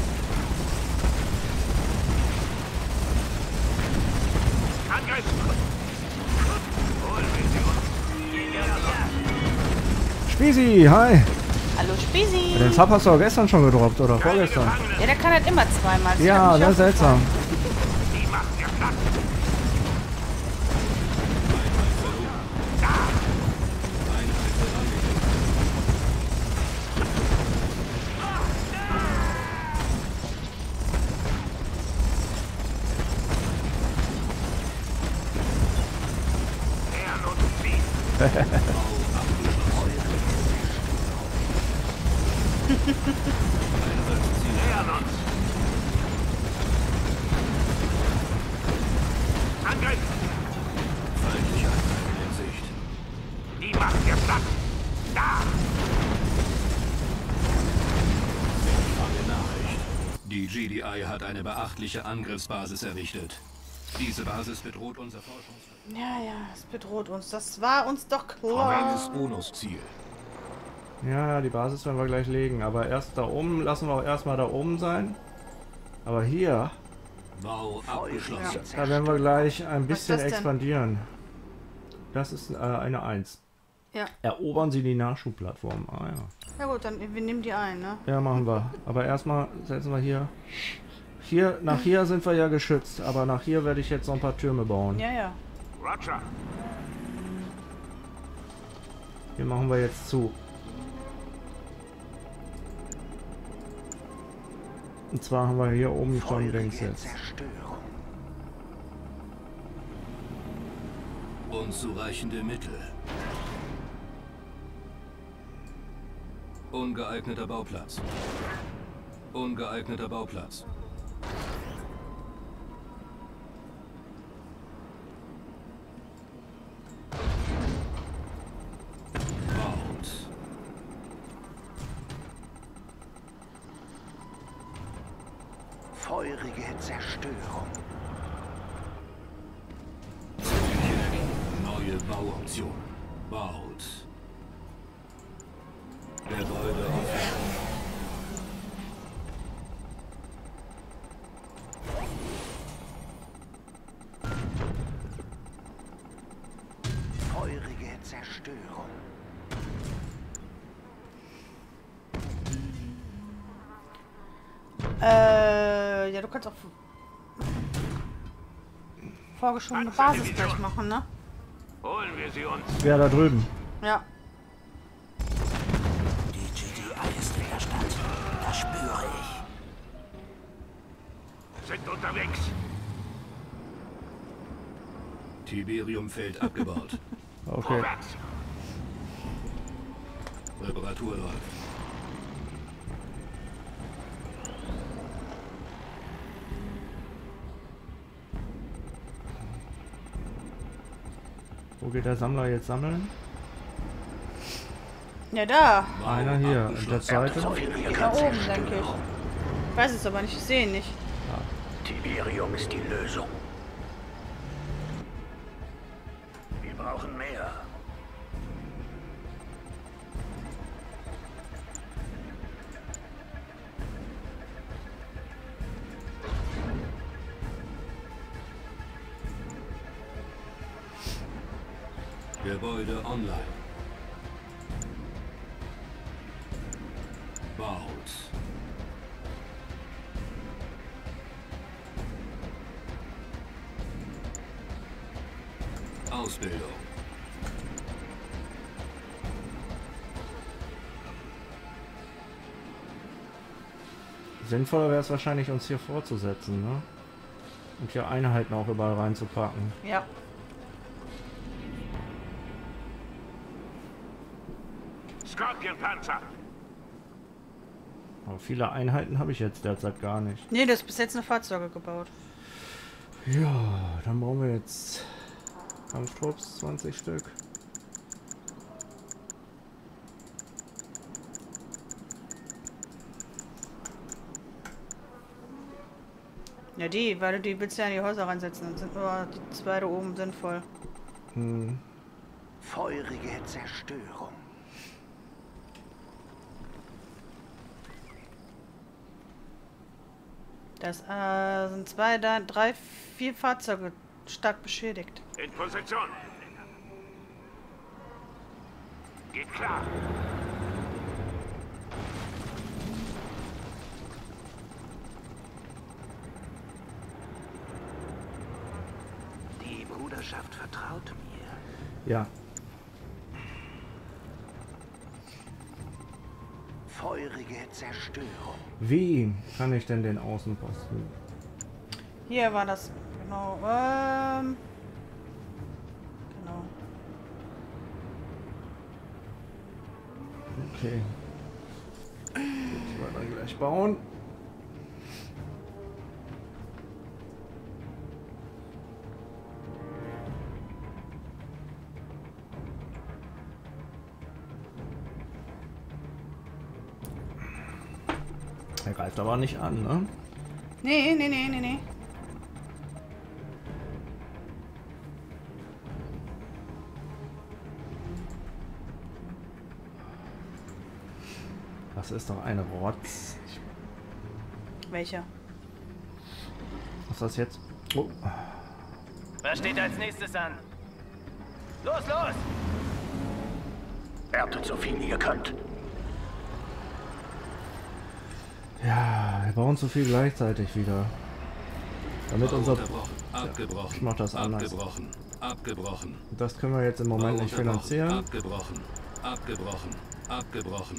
Angriff. Holen wir sie uns. Gehen wir auf die Jagd. Spisi, hi! Hallo Spisi. Den Sub hast du auch gestern schon gedroppt, oder vorgestern? Ja, der kann halt immer zweimal. Das Ja, hat mich das ist auch seltsam. Die machen wir platt. Einheit wird angegriffen. Nähern uns Ziel. Nähern uns. Angriff. Feindliche Einheiten in Sicht. Die machen wir platt. Da. Empfange Nachricht. Die G D I hat eine beachtliche Angriffsbasis errichtet. Diese Basis bedroht unser Forschungsfeld. Ja, ja, es bedroht uns. Das war uns doch Welches klar. Bonusziel? Ja, die Basis werden wir gleich legen, aber erst da oben, lassen wir auch erstmal da oben sein. Aber hier, Bau abgeschlossen. da werden wir gleich ein bisschen das denn? expandieren. Das ist äh, eine eins. Ja. Erobern Sie die Nachschubplattform. Ah ja. Ja gut, dann wir nehmen die ein, ne? Ja, machen wir. Aber erstmal setzen wir hier. Hier, nach hier sind wir ja geschützt, aber nach hier werde ich jetzt noch ein paar Türme bauen. Ja, ja. Roger. Hier machen wir jetzt zu. Und zwar haben wir hier oben schon links jetzt. Unzureichende Mittel. Ungeeigneter Bauplatz. Ungeeigneter Bauplatz. Baut. Feurige Zerstörung. Neue Bauoption. Baut. Gebäude aufhören. Feurige Zerstörung. Äh, ja, du kannst auch vorgeschobene Basis gleich machen, ne? Holen wir sie uns. Ja, da drüben. Ja. Die G D I ist in der Stadt. Das spüre ich. Sind unterwegs. Tiberiumfeld abgebaut. Okay. Vorwärts. Reparatur läuft. Wo geht der Sammler jetzt sammeln? Ja, da. Einer hier. Und der zweite? Da oben, denke ich. Ich weiß es aber nicht, ich sehe ihn nicht. Tiberium ist die Lösung. Wir brauchen mehr. Gebäude online. Baut. Ausbildung. Sinnvoller wäre es wahrscheinlich, uns hier vorzusetzen, ne? Und hier Einheiten auch überall reinzupacken. Ja. Scorpion-Panzer. Aber viele Einheiten habe ich jetzt derzeit gar nicht. Nee, du hast bis jetzt eine Fahrzeuge gebaut. Ja, dann brauchen wir jetzt Kampftrupps, zwanzig Stück. Ja, die, weil du die willst ja in die Häuser reinsetzen. Dann sind nur die zwei da oben sinnvoll. Hm. Feurige Zerstörung. Das äh, sind zwei, da, drei, vier Fahrzeuge stark beschädigt. In Position. Geht klar. Die Bruderschaft vertraut mir. Ja. Feurige Zerstörung. Wie kann ich denn den Außenposten? Hier war das. Genau. Ähm, genau. Okay. Das wir dann gleich bauen. Er greift aber nicht an, ne? Nee, nee, nee, nee, nee. Das ist doch eine Rotz. Welcher? Was ist das jetzt? Oh. Was steht als nächstes an? Los, los! Erntet so viel ihr könnt. Ja, wir brauchen zu viel gleichzeitig wieder. Damit unser... Abgebrochen. Ich mach das anders. Abgebrochen. Abgebrochen. Das können wir jetzt im Moment nicht finanzieren. Abgebrochen. Abgebrochen. Abgebrochen.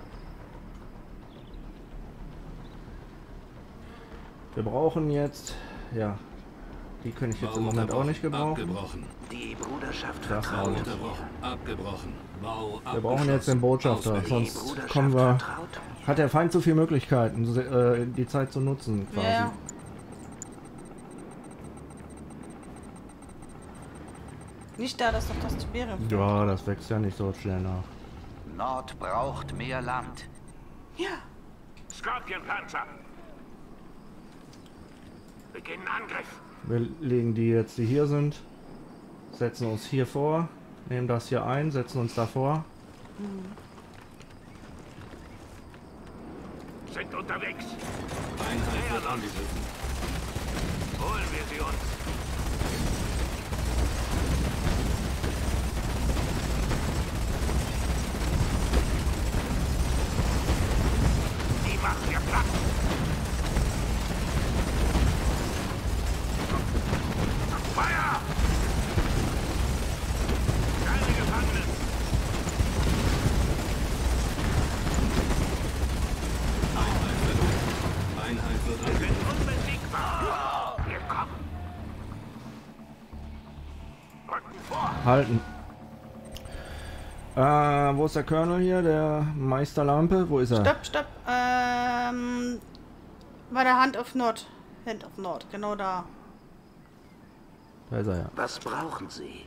Wir brauchen jetzt... Ja. Die kann ich jetzt im Moment auch nicht gebrauchen. Abgebrochen. Die Bruderschaft Das auch nicht. Abgebrochen. Bau Wir brauchen jetzt den Botschafter, sonst kommen wir... Hat der Feind zu viele Möglichkeiten, äh, die Zeit zu nutzen, quasi. Ja. Nicht da, dass doch das Tiberium. Ja, das wächst ja nicht so schnell nach. Nord braucht mehr Land. Ja. Skorpionpanzer. Beginnen Angriff. Wir legen die jetzt, die hier sind, setzen uns hier vor, nehmen das hier ein, setzen uns davor. Mhm. Sind unterwegs. Einheit wird angegriffen. Holen wir sie uns. Die macht ihr Platz. Feuer! Keine Gefangenen. Einheit wird Wir angegriffen. sind unbesiegbar. Wir kommen. Rücken vor. Halten. Äh, wo ist der Colonel hier? Der Meisterlampe? Wo ist er? Stopp, stopp. Ähm, bei der Hand auf Nord. Hand auf Nord, genau da. Da ist er ja. Was brauchen Sie?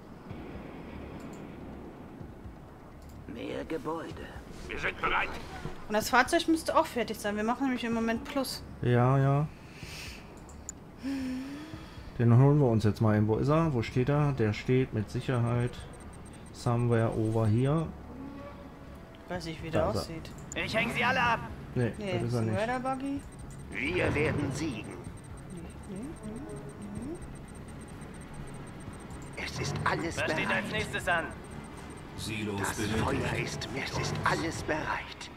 Mehr Gebäude. Wir sind bereit. Und das Fahrzeug müsste auch fertig sein. Wir machen nämlich im Moment Plus. Ja, ja. Den holen wir uns jetzt mal hin. Wo ist er? Wo steht er? Der steht mit Sicherheit somewhere over here. Weiß ich, wie Da der ist er. aussieht. Ich häng sie alle ab. Nee, Nee, das ist er ein nicht. Raider Buggy. Wir werden siegen. Es ist alles Was steht als bereit. nächstes an? Silos Das benötigt. Feuer ist, es ist alles bereit.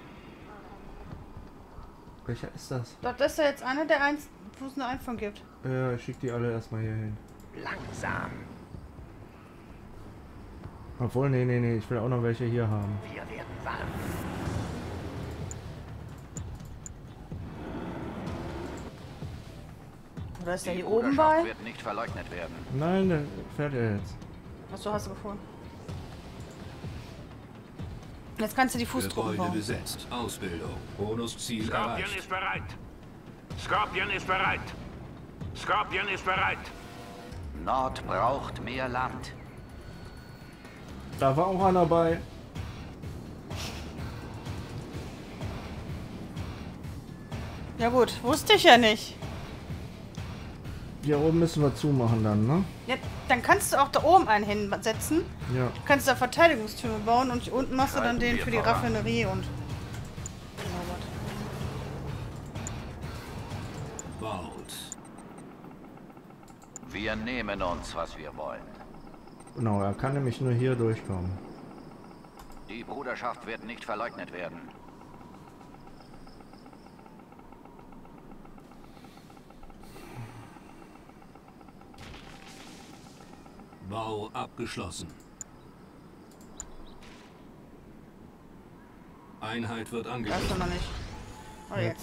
Welcher ist das? Doch, das ist ja jetzt einer, der eins, wo es eine Einfang gibt. Ja, ich schick die alle erstmal hier hin. Langsam. Obwohl, nee, nee, nee, ich will auch noch welche hier haben. Wir werden warm. Oder ist der Die hier oben Bruderschaft bei? wird nicht verleugnet werden. Nein, der fährt er jetzt. Achso, hast du gefunden. Jetzt kannst du die Fußtruppen Gebäude bauen. besetzt. Ausbildung. Bonusziel Skorpion erreicht. ist bereit. Skorpion ist bereit. Skorpion ist bereit. Nord braucht mehr Land. Da war auch einer bei. Ja gut, wusste ich ja nicht. Hier oben müssen wir zumachen dann, ne? Ja, dann kannst du auch da oben einen hinsetzen. Ja. Du kannst da Verteidigungstürme bauen und unten machst du dann Schreiten den wir für die voran. Raffinerie und... Baut. Wir nehmen uns, was wir wollen. Genau, er kann nämlich nur hier durchkommen. Die Bruderschaft wird nicht verleugnet werden. Bau abgeschlossen. Einheit wird Da ist er angegriffen. noch nicht. Oh, jetzt.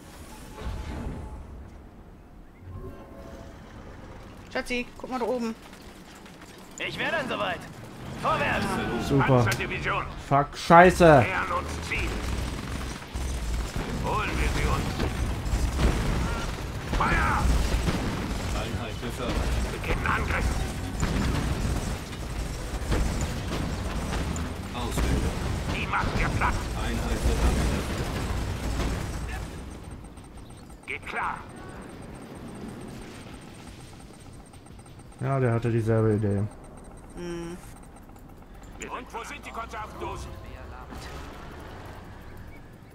Schatzi, guck mal da oben. Ich wäre dann soweit. Vorwärts! Super. Panzerdivision. Fuck, scheiße. Nähern uns Ziel. Holen wir sie uns. Feuer! Einheit befördert. Beginnen Angriff. Ausbildung. Die macht ihr Platz. Einheit wird angegriffen. Geht klar. Ja, der hatte dieselbe Idee. Und wo sind die Kontaktlosen?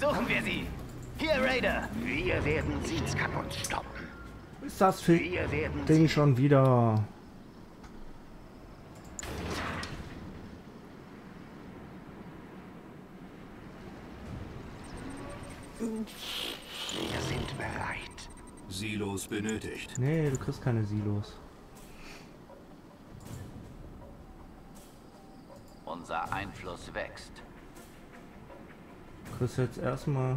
Suchen wir sie. Hier, Raider. Wir werden sie kaputt stoppen. Ist das für Wir werden Ding schon wieder? Wir sind bereit. Silos benötigt. Nee, du kriegst keine Silos. Unser Einfluss wächst. Du kriegst jetzt erstmal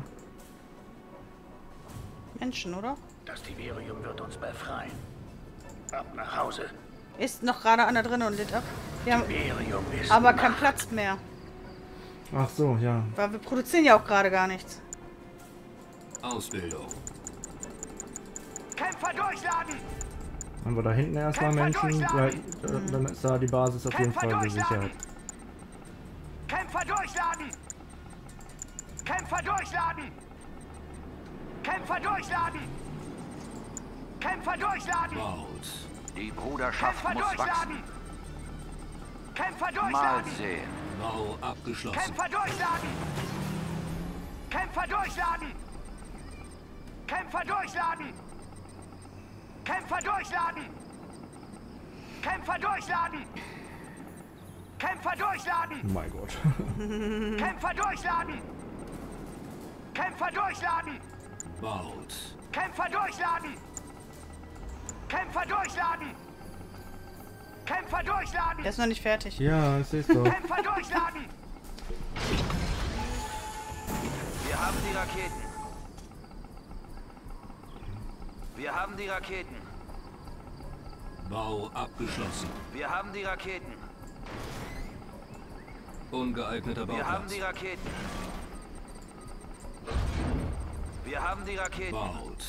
Menschen, oder? Das Tiberium wird uns befreien. Ab nach Hause. Ist noch gerade einer drin und lädt ab. Wir haben Tiberium ist aber Macht. keinen Platz mehr. Ach so, ja. Weil wir produzieren ja auch gerade gar nichts. Ausbildung. Kämpfer durchladen! Haben wir da hinten erstmal Menschen, weil äh, dann ist da die Basis auf jeden Fall gesichert. Kämpfer durchladen! Kämpfer durchladen! Kämpfer durchladen! Kämpfer durchladen! Baut. Die Bruderschaft Kämpfer muss durchladen! wachsen. Kämpfer Mal durchladen! sehen. Bau abgeschlossen. Kämpfer durchladen! Kämpfer durchladen! Kämpfer durchladen! Kämpfer durchladen! Kämpfer durchladen! Kämpfer durchladen! Oh mein Gott. Kämpfer durchladen! Kämpfer durchladen! Baut. Kämpfer durchladen! Kämpfer durchladen! Kämpfer durchladen! Der ist noch nicht fertig. Ja, ich seh's doch. Kämpfer durchladen! Wir haben die Raketen. Wir haben die Raketen. Bau abgeschlossen. Wir haben die Raketen. Ungeeigneter Wir haben Bauplatz. die Raketen. Wir haben die Raketen. Baut.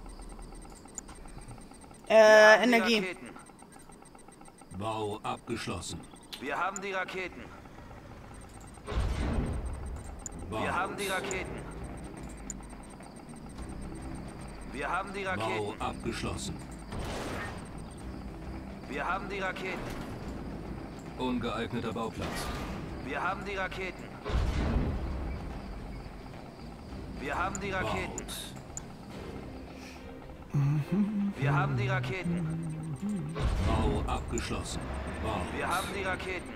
Äh, Wir haben die Energie. Raketen. Bau abgeschlossen. Wir haben die Raketen. Baut. Wir haben die Raketen. Wir haben die Bau Raketen. abgeschlossen. Wir haben die Raketen. Ungeeigneter Bauplatz. Wir haben die Raketen. Wir haben die Raketen. Baut. Wir haben die Raketen. Bau abgeschlossen. Baut. Wir haben die Raketen.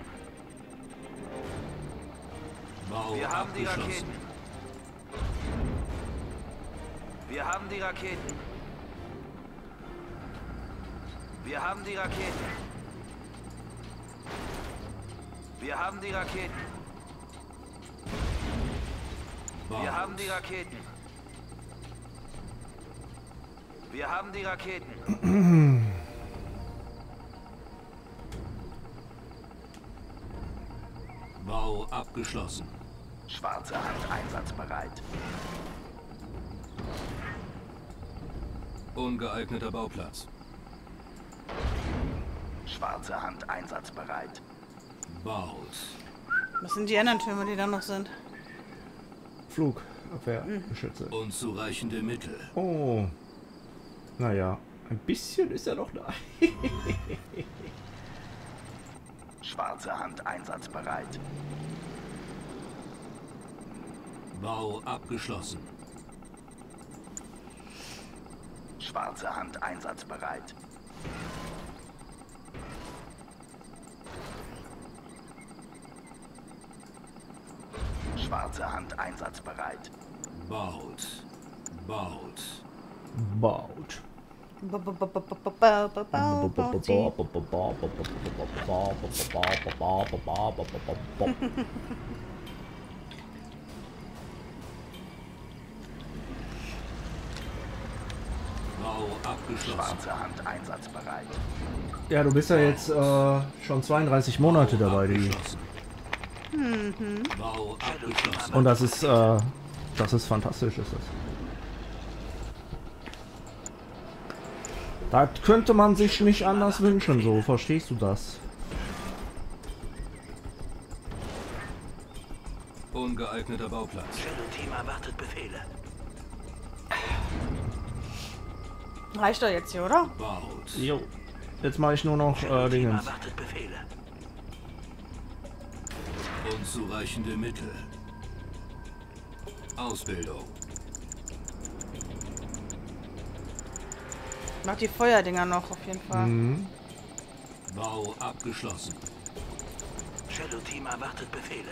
Bau Wir haben die abgeschlossen. Raketen. Wir haben die Raketen. Wir haben die Raketen. Wir haben die Raketen. Wir haben die Raketen. Wir haben die Raketen. Bau abgeschlossen. Schwarze Hand einsatzbereit. Ungeeigneter Bauplatz. Schwarze Hand einsatzbereit. Baut. Was sind die anderen Türme, die da noch sind? Flugabwehrgeschütze. Unzureichende Mittel. Oh. Naja, ein bisschen ist er doch da. Schwarze Hand einsatzbereit. Bau abgeschlossen. Schwarze Hand einsatzbereit. Schwarze Hand einsatzbereit. Baut. Baut. Baut. Bau abgeschlossen. Schwarze Hand einsatzbereit. Ja, du bist ja jetzt äh, schon zweiunddreißig Monate dabei, die. Bau abgeschlossen. Und das ist, äh, das ist fantastisch, ist das. Das könnte man sich nicht anders wünschen, so verstehst du das? Ungeeigneter Bauplatz. Shadow-Team erwartet Befehle. Reicht doch jetzt hier, oder? Baut. Jo. Jetzt mache ich nur noch äh, Dingens. Erwartet Befehle. Unzureichende Mittel. Ausbildung. Mach die Feuerdinger noch auf jeden Fall. Mhm. Bau abgeschlossen. Shadow Team erwartet Befehle.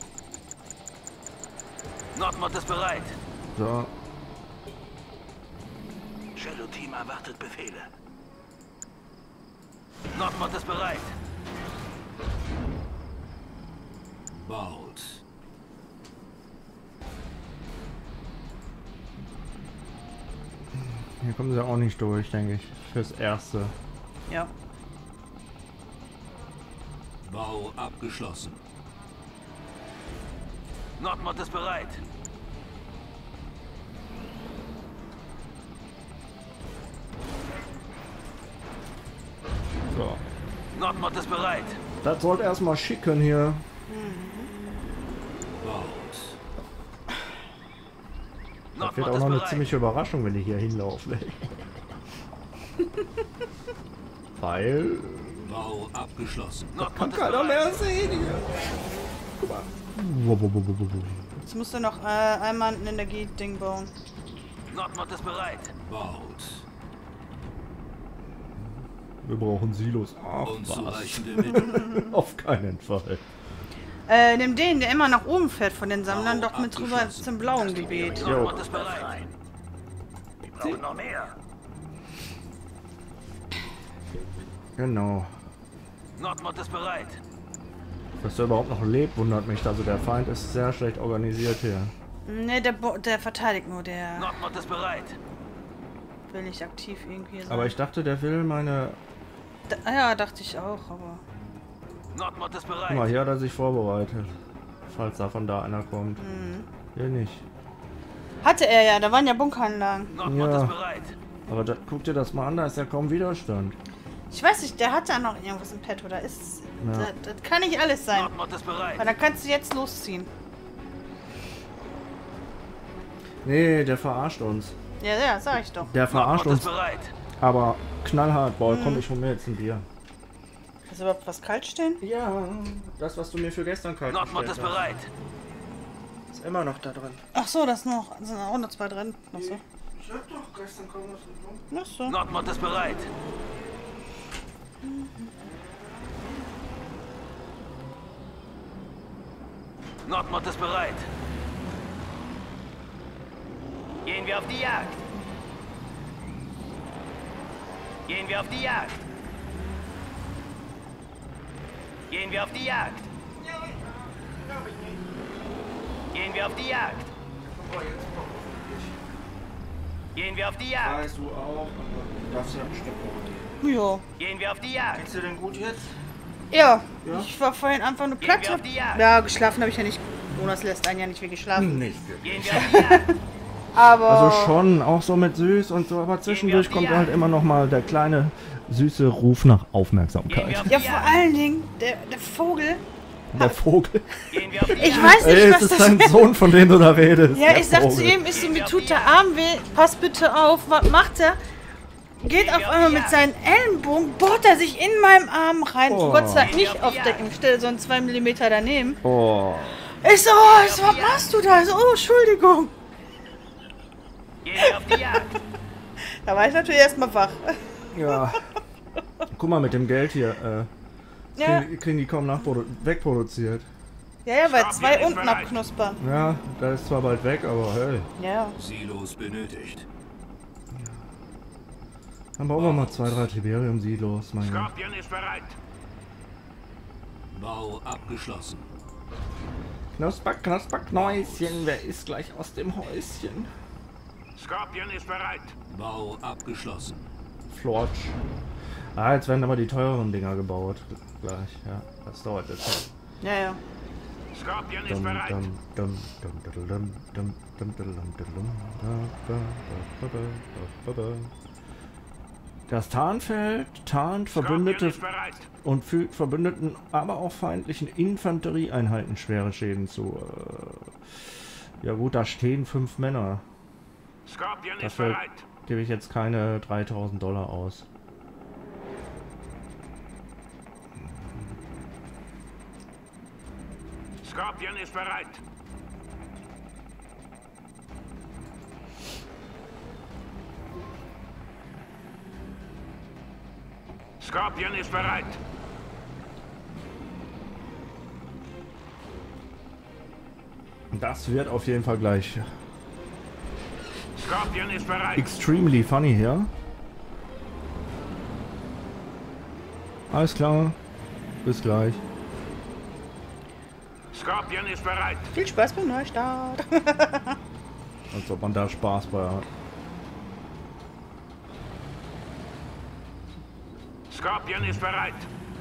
Nordmod ist bereit. So. Shadow Team erwartet Befehle. Nordmod ist bereit. Baut. Hier kommen sie auch nicht durch, denke ich. Fürs Erste. Ja. Bau abgeschlossen. Nordmod ist bereit. So. Nordmod ist bereit. Das sollte erstmal schicken hier. Baut. Das wird auch noch eine ziemliche Überraschung, wenn die hier hinlaufen. Weil... Bau abgeschlossen. Kann keiner mehr sehen hier. Guck mal. Jetzt musst du noch äh, einmal ein Energieding bauen. Nordmod ist bereit. Baut. Wir brauchen Silos. Ach, was? Unzureichende Mittel. Auf keinen Fall. Äh, nimm den, der immer nach oben fährt von den Sammlern, doch mit rüber zum blauen Gebiet. Jo. Nordmod ist bereit. Wir brauchen noch mehr. Genau. Nordmod ist bereit. Dass er überhaupt noch lebt, wundert mich. Also der Feind ist sehr schlecht organisiert hier. Ne, der, Bo der verteidigt nur, der Nordmod ist bereit. will nicht aktiv irgendwie sein. Aber ich dachte, der will meine... Da, ja, dachte ich auch, aber... Nordmod ist Guck mal, bereit. hier hat er sich vorbereitet. Falls da von da einer kommt. Mhm. Hier nicht. Hatte er ja, da waren ja Bunkeranlagen. Nordmod Ja. ist bereit. Aber da, guck dir das mal an, da ist ja kaum Widerstand. Ich weiß nicht, der hat da noch irgendwas im Petto, da ist... Ja. Das, das kann nicht alles sein. Nordmod ist bereit. Weil dann kannst du jetzt losziehen. Nee, der verarscht uns. Ja, ja, sag ich doch. Der verarscht Nordmod ist uns. bereit. Aber knallhart, boah, komm, ich hol mir jetzt ein Bier. Ist überhaupt was kalt stehen? Ja, das, was du mir für gestern kalt Nordmod ist gestellt bereit. hast. Ist immer noch da drin. Ach so, das noch. Sind auch noch zwei drin. Ach so. Ich hab doch gestern kaum was getrunken. Ach so. Nordmod ist bereit. Nordmod ist bereit. Gehen wir auf die Jagd. Gehen wir auf die Jagd. Gehen wir auf die Jagd. Gehen wir auf die Jagd. Gehen wir auf die Jagd. Weißt du auch, aber darfst ja bestimmt auch. Ja. Gehen wir auf die Jagd. Geht's dir denn gut jetzt? Ja. Ja? Ich war vorhin einfach nur Gehen platt. wir auf die Jagd. Ja, geschlafen habe ich ja nicht. Jonas lässt einen ja nicht wirklich schlafen. Nicht wirklich. Gehen wir auf die Jagd. Aber... Also schon, auch so mit süß und so, aber zwischendurch kommt halt immer noch mal der kleine süße Ruf nach Gehen wir Aufmerksamkeit. auf die Ja, vor Jagd. allen Dingen, der, der Vogel. Der Vogel. Gehen wir auf die Ich Jagd. weiß nicht, Ey, was ist das das... dein Sohn, von dem du da redest? Ja, Der ich sag zu Vogel. ihm, ich so, mir tut der Arm weh, pass bitte auf, was macht er? Geht auf einmal mit seinen Ellenbogen, bohrt er sich in meinem Arm rein. Oh. Gott sei Dank nicht auf der Stelle, so ein zwei Millimeter daneben. Oh. Ich so, oh, ich so, was machst du da? Ich so, oh, Entschuldigung. Gehen wir auf die Jagd. Da war ich natürlich erstmal wach. Ja. Guck mal, mit dem Geld hier, äh, Ja, kriegen, kriegen die kaum nachprodu wegproduziert. ja, ja, weil zwei unten abknuspern. Ja, da ist zwar bald weg, aber hey. Ja. Silos benötigt. Dann bauen wir mal zwei, drei Tiberium-Silos, mein Gott. Scorpion ist bereit. Bau abgeschlossen. Knusper, knusper, Knäuschen, wer ist gleich aus dem Häuschen? Scorpion ist bereit. Bau abgeschlossen. Florch. Ah, jetzt werden aber die teureren Dinger gebaut. Gleich, ja. Das dauert jetzt. Ja, ja. Scorpion ist Dum, bereit. dum, dum, dum, dum, dum, dum, dum, dum, dum, dum, da, da, da, da, da, da. Das Tarnfeld tarnt Verbündete Scorpion ist bereit. und fügt Verbündeten, aber auch feindlichen Infanterieeinheiten schwere Schäden zu. Äh, Ja gut, da stehen fünf Männer. Scorpion ist Dafür bereit. gebe ich jetzt keine dreitausend Dollar aus. Scorpion ist bereit. Scorpion ist bereit. Das wird auf jeden Fall gleich Scorpion ist bereit. extremely funny hier. Alles klar. Bis gleich. Scorpion ist bereit. Viel Spaß beim Neustart. Als ob man da Spaß bei hat. Scorpion ist bereit.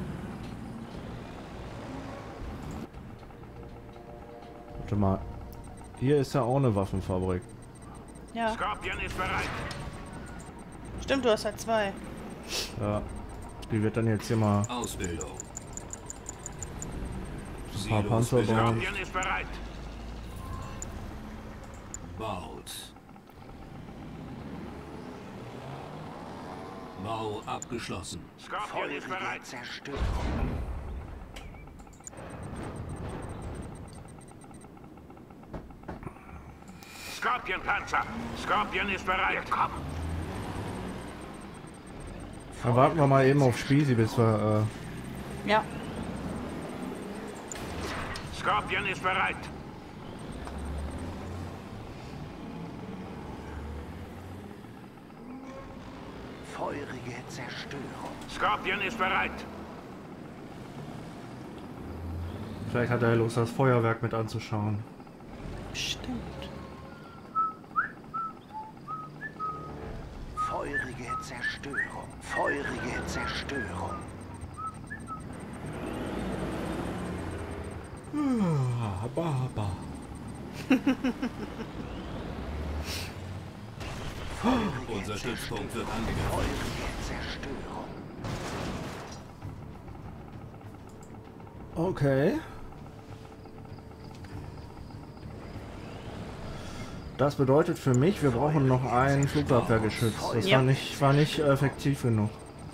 Warte mal. Hier ist ja auch eine Waffenfabrik. Ja. Scorpion ist bereit. Stimmt, du hast halt zwei. Ja. Die wird dann jetzt hier mal Ausbildung. ein paar Panzer bauen. Scorpion ist bereit. Baut. Bau abgeschlossen. Scorpion ist bereit. Zerstörung. Scorpion Panzer. Scorpion ist bereit. Komm. Dann warten wir mal eben auf Spießi, bis wir äh, Ja. Scorpion ist bereit. Feurige Zerstörung. Scorpion ist bereit. vielleicht hat er Lust, das Feuerwerk mit anzuschauen. Stimmt. Feurige Zerstörung. Feurige Zerstörung. Haba, haba. Unser Stützpunkt wird angegriffen. Feurige Zerstörung. Okay. Das bedeutet für mich, wir brauchen noch ein Flugabwehrgeschütz. Das Ja. war nicht, war nicht effektiv genug.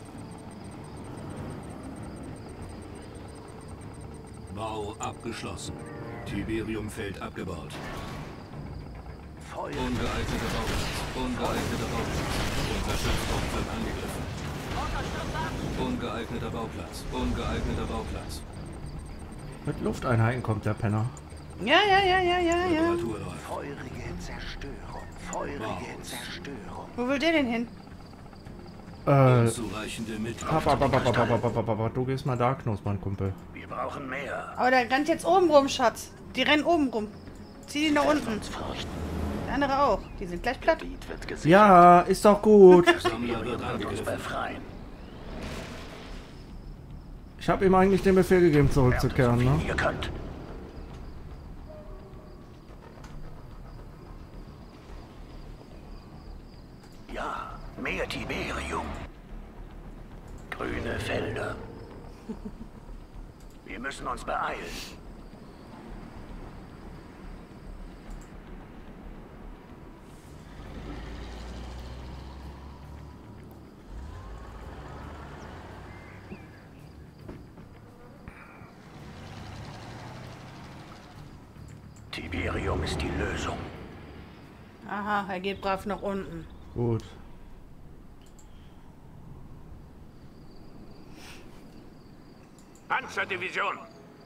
Bau abgeschlossen. Tiberiumfeld abgebaut. Feurige Ungeeigneter Bauplatz. Ungeeigneter Bauplatz. Unser Stützpunkt wird angegriffen. Ungeeigneter Bauplatz. Ungeeigneter Bauplatz. Mit Lufteinheiten kommt der Penner. Ja, ja, ja, ja, ja, ja. Reparatur läuft. Feurige Zerstörung. Feurige Zerstörung. Wo will der denn hin? Äh, Unzureichende Mittel. Papa, Papa, Papa, Papa, Papa, Papa, du gehst mal da, Knuspern, Kumpel. Wir brauchen mehr. Aber der rennt jetzt oben rum, Schatz. Die rennen oben rum. Zieh die nach unten. Uns fürchten. Der andere auch. Die sind gleich platt. Gebiet wird gesichert. Ja, ist doch gut. Sammler wird Wir uns angegriffen. befreien. Ich habe ihm eigentlich den Befehl gegeben, zurückzukehren, ne? Ihr könnt. Ja, mehr Tiberium. Grüne Felder. Wir müssen uns beeilen. Tiberium ist die Lösung. Aha, er geht brav nach unten. Gut. Panzerdivision.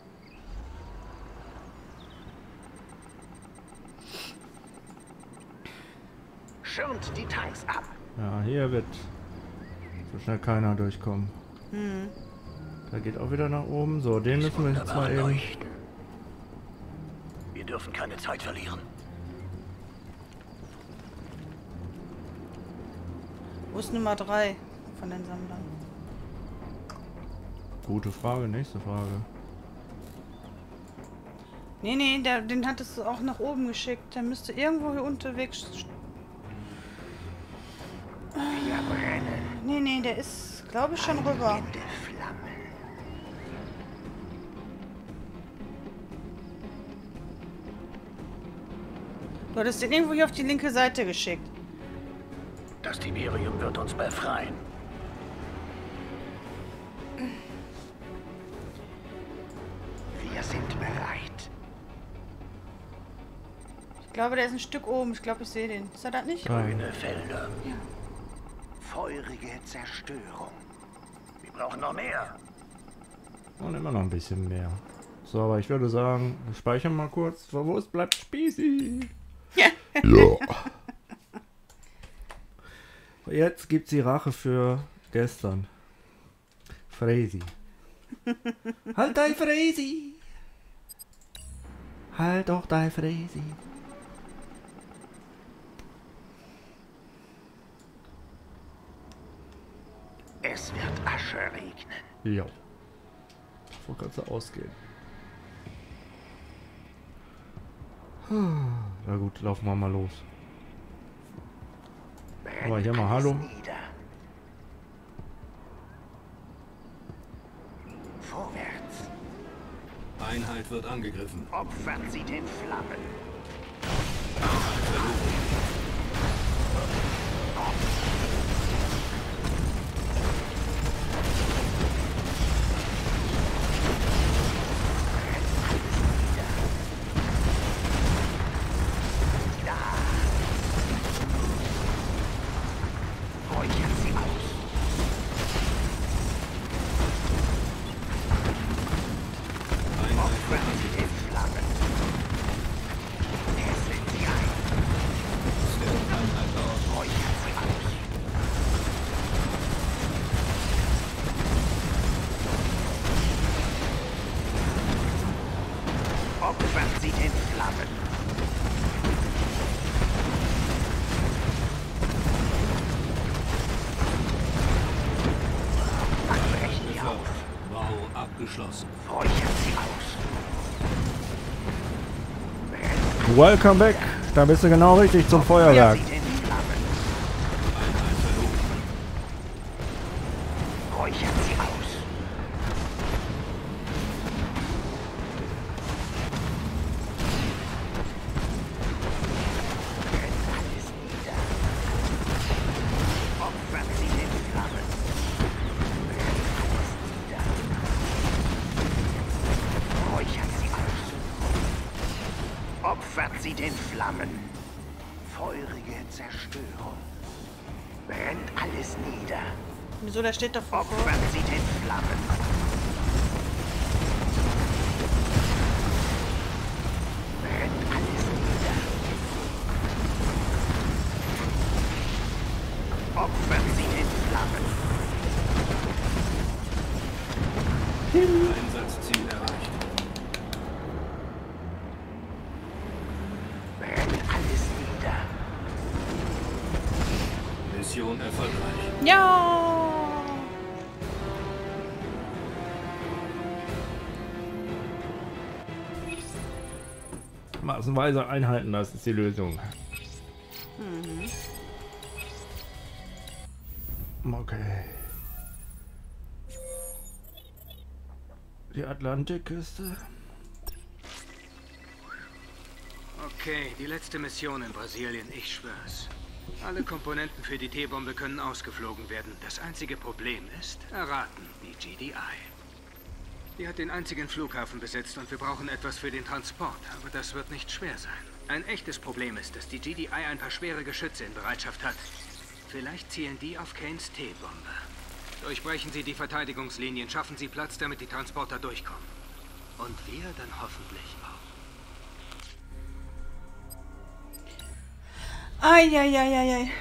Schirmt die Tanks ab. Ja, hier wird so schnell keiner durchkommen. Hm. Da geht auch wieder nach oben. So, den müssen wir jetzt mal Wunderbare eben... Leuchten. Wir dürfen keine Zeit verlieren. Wo ist Nummer drei von den Sammlern? Gute Frage, nächste Frage. Nee, nee, der, den hattest du auch nach oben geschickt. Der müsste irgendwo hier unterwegs... Wir brennen. Nee, nee, der ist, glaube ich, schon rüber. In der Flamme. Du hattest den irgendwo hier auf die linke Seite geschickt. Das Tiberium wird uns befreien. Wir sind bereit. Ich glaube, der ist ein Stück oben. Ich glaube, ich sehe den. Ist er das nicht? Nein. Grüne Felder. Feurige Zerstörung. Wir Wir brauchen noch mehr. Und immer noch ein bisschen mehr. So, aber ich würde sagen, wir speichern mal kurz. Wo es bleibt Spießi. Ja. Jetzt gibt's die Rache für gestern. Fresi. Halt dein Fresi. Halt doch dein Fresi. Es wird Asche regnen. Ja. Davon kannst du ausgehen. Na gut, laufen wir mal los. Aber hier mal Hallo. Vorwärts. Einheit wird angegriffen. Opfern Sie den Flammen. Einheit verloren. Welcome back. Da bist du genau richtig zum Feuerwerk. Räuchern Sie aus. Brennt alles nieder. Opfern Sie den Flammen. Brennt alles nieder. Räuchern Sie aus. Opfern Sie den Flammen. Feurige Zerstörung. Brennt alles nieder. Wieso, der steht davor? Opfern Sie den Flammen. Brennt alles nieder. Opfern Sie den Flammen. Einsatzziel erreicht. Brennt alles nieder. Mission erfolgreich. Ja. Massenweise Einheiten, das ist die Lösung. Mhm. Okay. Die Atlantikküste. Okay, die letzte Mission in Brasilien, ich schwör's. Alle Komponenten für die T-Bombe können ausgeflogen werden. Das einzige Problem ist, erraten, die G D I. Die hat den einzigen Flughafen besetzt und wir brauchen etwas für den Transport, aber das wird nicht schwer sein. Ein echtes Problem ist, dass die G D I ein paar schwere Geschütze in Bereitschaft hat. Vielleicht zielen die auf Kanes T-Bombe. Durchbrechen Sie die Verteidigungslinien, schaffen Sie Platz, damit die Transporter durchkommen. Und wir dann hoffentlich auch. Eieieiei.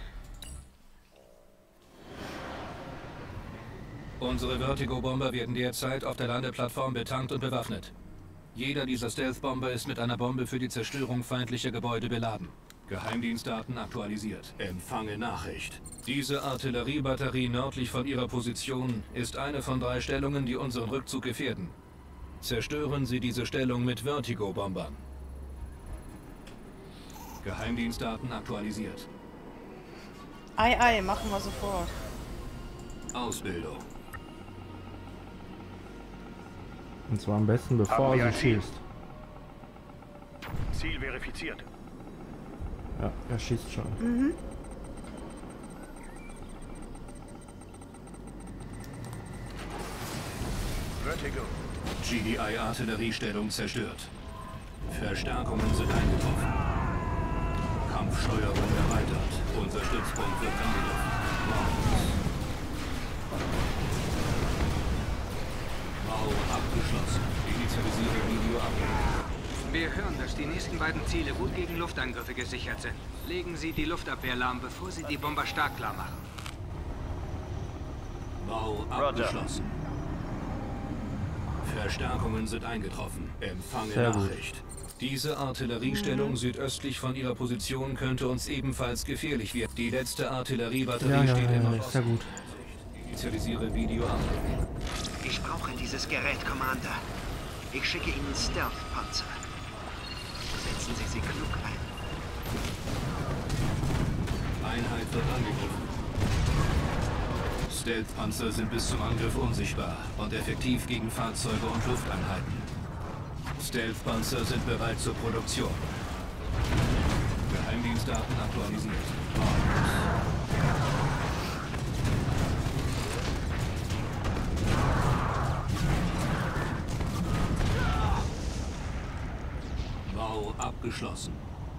Unsere Vertigo-Bomber werden derzeit auf der Landeplattform betankt und bewaffnet. Jeder dieser Stealth-Bomber ist mit einer Bombe für die Zerstörung feindlicher Gebäude beladen. Geheimdienstdaten aktualisiert. Empfange Nachricht. Diese Artilleriebatterie nördlich von Ihrer Position ist eine von drei Stellungen, die unseren Rückzug gefährden. Zerstören Sie diese Stellung mit Vertigo-Bombern. Geheimdienstdaten aktualisiert. Ei, ei, machen wir sofort. Ausbildung. Und zwar am besten, bevor sie schießt. Ziel verifiziert. Ja, er schießt schon. Mhm. Vertigo. G D I-Artilleriestellung zerstört. Verstärkungen sind eingetroffen. Kampfsteuerung erweitert. Unser Stützpunkt wird angegriffen. Bau abgeschlossen. Initialisiere Video ab. Wir hören, dass die nächsten beiden Ziele gut gegen Luftangriffe gesichert sind. Legen Sie die Luftabwehr lahm, bevor Sie die Bomber startklar machen. Bau abgeschlossen. Verstärkungen sind eingetroffen. Empfange Sehr gut. Nachricht. Diese Artilleriestellung Mhm. südöstlich von Ihrer Position könnte uns ebenfalls gefährlich werden. Die letzte Artilleriebatterie Ja, ja, steht ja, im ja, Nordosten. sehr gut. Initialisiere Video ab. Ich brauche dieses Gerät, Commander. Ich schicke Ihnen Stealth-Panzer. Setzen Sie sie klug ein. Einheit wird angegriffen. Stealth-Panzer sind bis zum Angriff unsichtbar und effektiv gegen Fahrzeuge und Lufteinheiten. Stealth-Panzer sind bereit zur Produktion. Geheimdienstdaten aktualisiert. Bau abgeschlossen.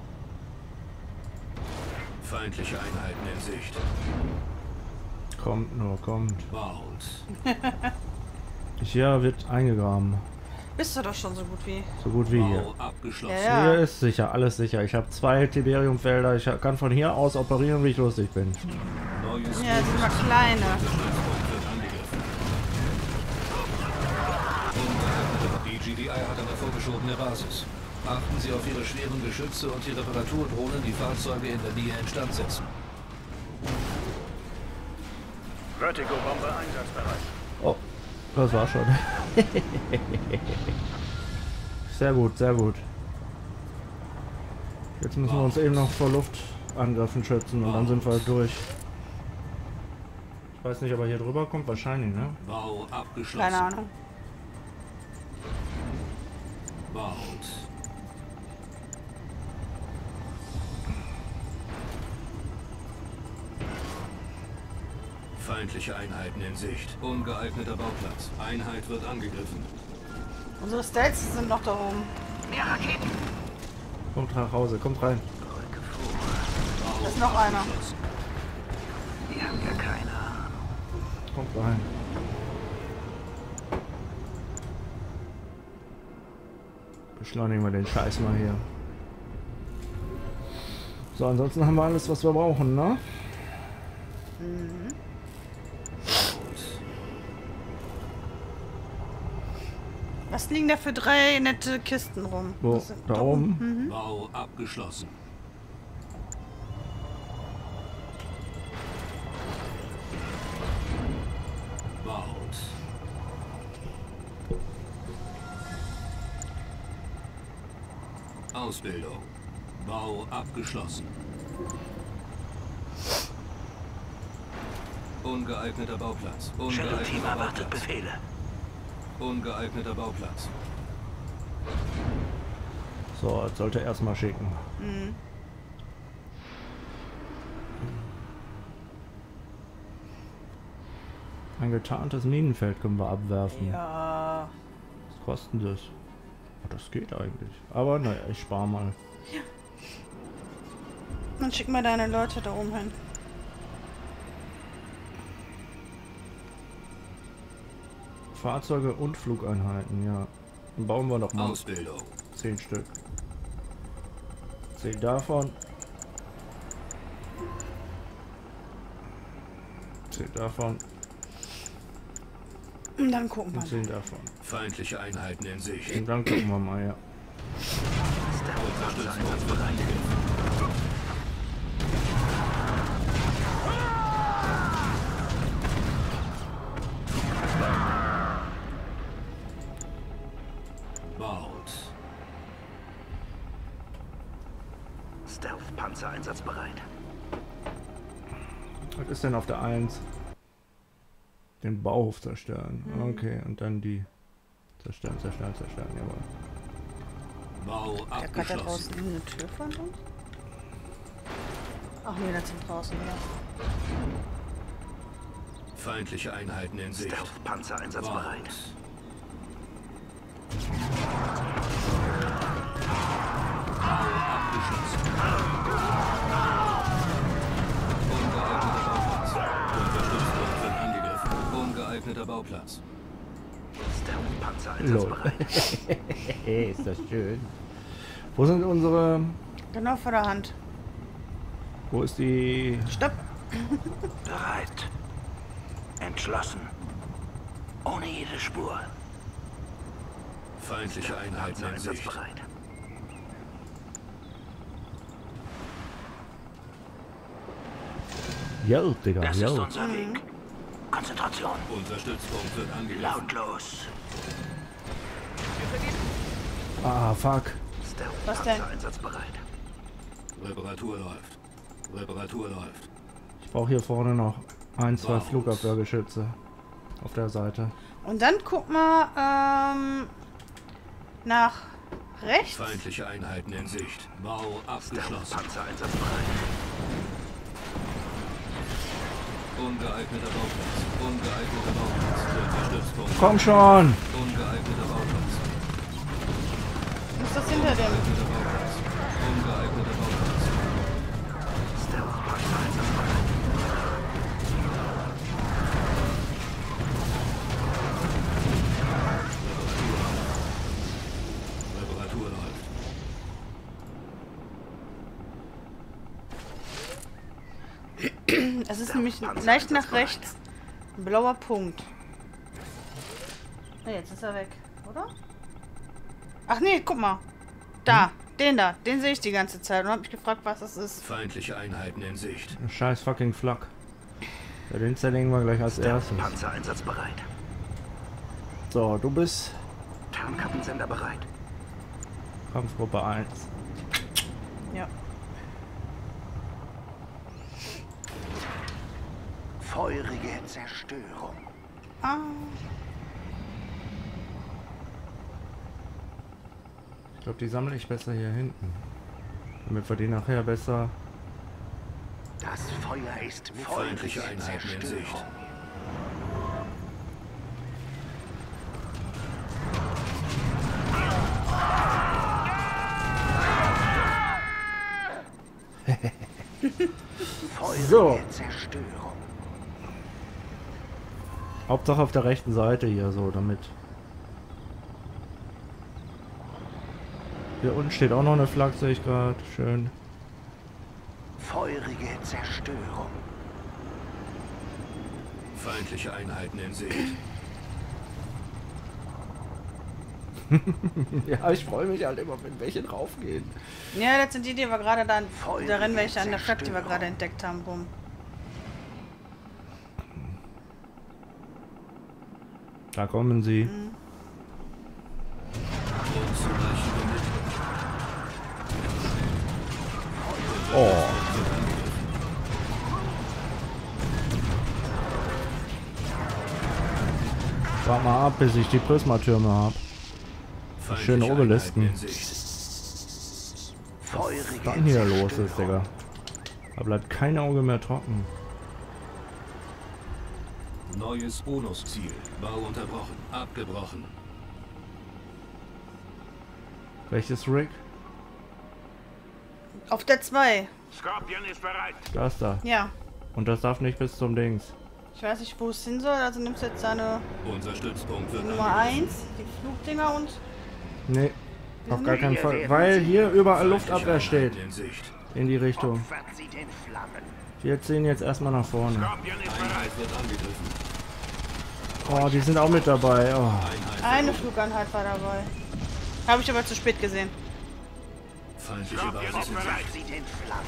Feindliche Einheiten in Sicht. Kommt nur, kommt. Baut. Hier wird eingegraben. Bist du doch schon so gut wie. So gut wie hier. Bau abgeschlossen. Ja, Hier ja. ist sicher, alles sicher. Ich habe zwei Tiberiumfelder. Ich kann von hier aus operieren, wie ich lustig bin. Neues Ja, das sind mal kleine. Stützpunkt wird angegriffen. Die G D I hat eine vorgeschobene Basis. Achten Sie auf Ihre schweren Geschütze und die Reparaturdrohnen, die Fahrzeuge in der Nähe instand setzen. Vertigo-Bombe einsatzbereit. Oh, das war schon. Sehr gut, sehr gut. Jetzt müssen wir uns eben noch vor Luftangriffen schützen und dann sind wir durch. Ich weiß nicht, ob er hier drüber kommt. Wahrscheinlich, ne? Bau abgeschlossen. Keine Ahnung. Baut. Feindliche Einheiten in Sicht. Ungeeigneter Bauplatz. Einheit wird angegriffen. Unsere Stealths sind noch da oben. Mehr Raketen. Kommt nach Hause, kommt rein. Rücke vor. Da ist noch einer. Die haben ja keine Ahnung. Kommt rein. Beschleunigen wir den Scheiß mal hier. So, ansonsten haben wir alles, was wir brauchen, ne? Mhm. Was liegen da für drei nette Kisten rum? Wo? Was sind- Da oben? Mhm. Bau abgeschlossen. Baut. Ausbildung. Bau abgeschlossen. Ungeeigneter Bauplatz. Shadow Team Ungeeigneter erwartet Bauplatz. Befehle. Ungeeigneter Bauplatz. So, jetzt sollte er erstmal schicken. Mhm. Ein getarntes Minenfeld können wir abwerfen. Ja. Was kostet das? Oh, das geht eigentlich. Aber naja, ich spare mal. Dann schick mal deine Leute da oben hin. Fahrzeuge und Flugeinheiten, ja. Dann bauen wir doch mal Ausbildung. zehn Stück. Zehn davon. Zehn davon. Und dann gucken wir Und zehn davon. Feindliche Einheiten in Sicht. Und dann gucken wir mal, ja. Unterstützung wird angegriffen. Baut. Stealth-Panzer einsatzbereit. Was ist denn auf der eins? Den Bauhof zerstören. Okay, und dann die zerstören, zerstören, zerstören, jawohl. Bau Da hat da abgeschlossen. draußen eine Tür von uns? Ach nee, das sind draußen, ja. Feindliche Einheiten in Sicht. Stealth-Panzer einsatzbereit. Baut. Bau abgeschlossen. Ungeeigneter Bauplatz. Unterstützung wird angegriffen. Ungeeigneter Bauplatz. Stealth einsatzbereit. Ist das schön. Wo sind unsere... Genau vor der Hand. Wo ist die... Stopp! Bereit. Entschlossen. Ohne jede Spur. Feindliche Einheiten in Sicht. Einsatzbereit. Ja, Digga, Das ja. ist unser Weg. Konzentration. Unser Stützpunkt wird angegriffen. Lautlos. Ah, fuck. Was denn? Einsatzbereit. Reparatur läuft. Reparatur läuft. Ich brauche hier vorne noch ein, zwei Raus. Flugabwehrgeschütze. Auf der Seite. Und dann guck mal ähm, nach rechts. Feindliche Einheiten in Sicht. Bau abgeschlossen. Panzer einsatzbereit. Ungeeigneter Bauplatz. Ungeeigneter Bauplatz. Unser Stützpunkt. Komm schon! Ungeeigneter Bauplatz. Was ist das hinter dem? Ungeeigneter Bauplatz. Ungeeigneter Bauplatz. Stealth-Panzer einsatzbereit. Reparatur läuft. Es ist nämlich leicht nach rechts. Ein blauer Punkt. Ja, jetzt ist er weg, oder? Ach nee, guck mal. Da, hm? Den da. Den sehe ich die ganze Zeit und habe mich gefragt, was das ist. Feindliche Einheiten in Sicht. Scheiß fucking Flak. Ja, den zerlegen wir gleich als erstes. Panzer einsatzbereit. So, du bist Tarnkappensender bereit. Kampfgruppe eins. Ja. Feurige Zerstörung. Ah. Ich glaube, die sammle ich besser hier hinten. Damit wir die nachher besser... Das Feuer ist Feindliche Einheiten in Sicht. So. Zerstörung. Hauptsache auf der rechten Seite hier so, damit... Hier unten steht auch noch eine Flak, sehe ich gerade. Schön. Feurige Zerstörung. Feindliche Einheiten in Sicht. Ja, ich freue mich halt immer, wenn welche draufgehen. Ja, das sind die, die wir gerade dann... Da rennen welche an der Flak, die wir gerade entdeckt haben, rum. Da kommen sie. Mhm. Oh. Warte mal ab, bis ich die Prismatürme habe. Schöne Obelisken. Was dann hier los ist, Digga. Da bleibt kein Auge mehr trocken. Neues Bonusziel. Bau unterbrochen. Abgebrochen. Welches Rig? Auf der zwei. Scorpion ist bereit. Da ist da. Ja. Und das darf nicht bis zum Dings. Ich weiß nicht, wo es hin soll, also nimmst du jetzt deine Unser Stützpunkt wird Nummer eins, die Flugdinger und... Nee, auf gar keinen Fall. Weil hier überall Luftabwehr steht. in Sicht. In die Richtung. Wir ziehen jetzt erstmal nach vorne. Einheit wird angegriffen. Oh, die sind auch mit dabei. Oh. Eine Flugeinheit war dabei. Habe ich aber zu spät gesehen. Feindliche Basis in Sicht.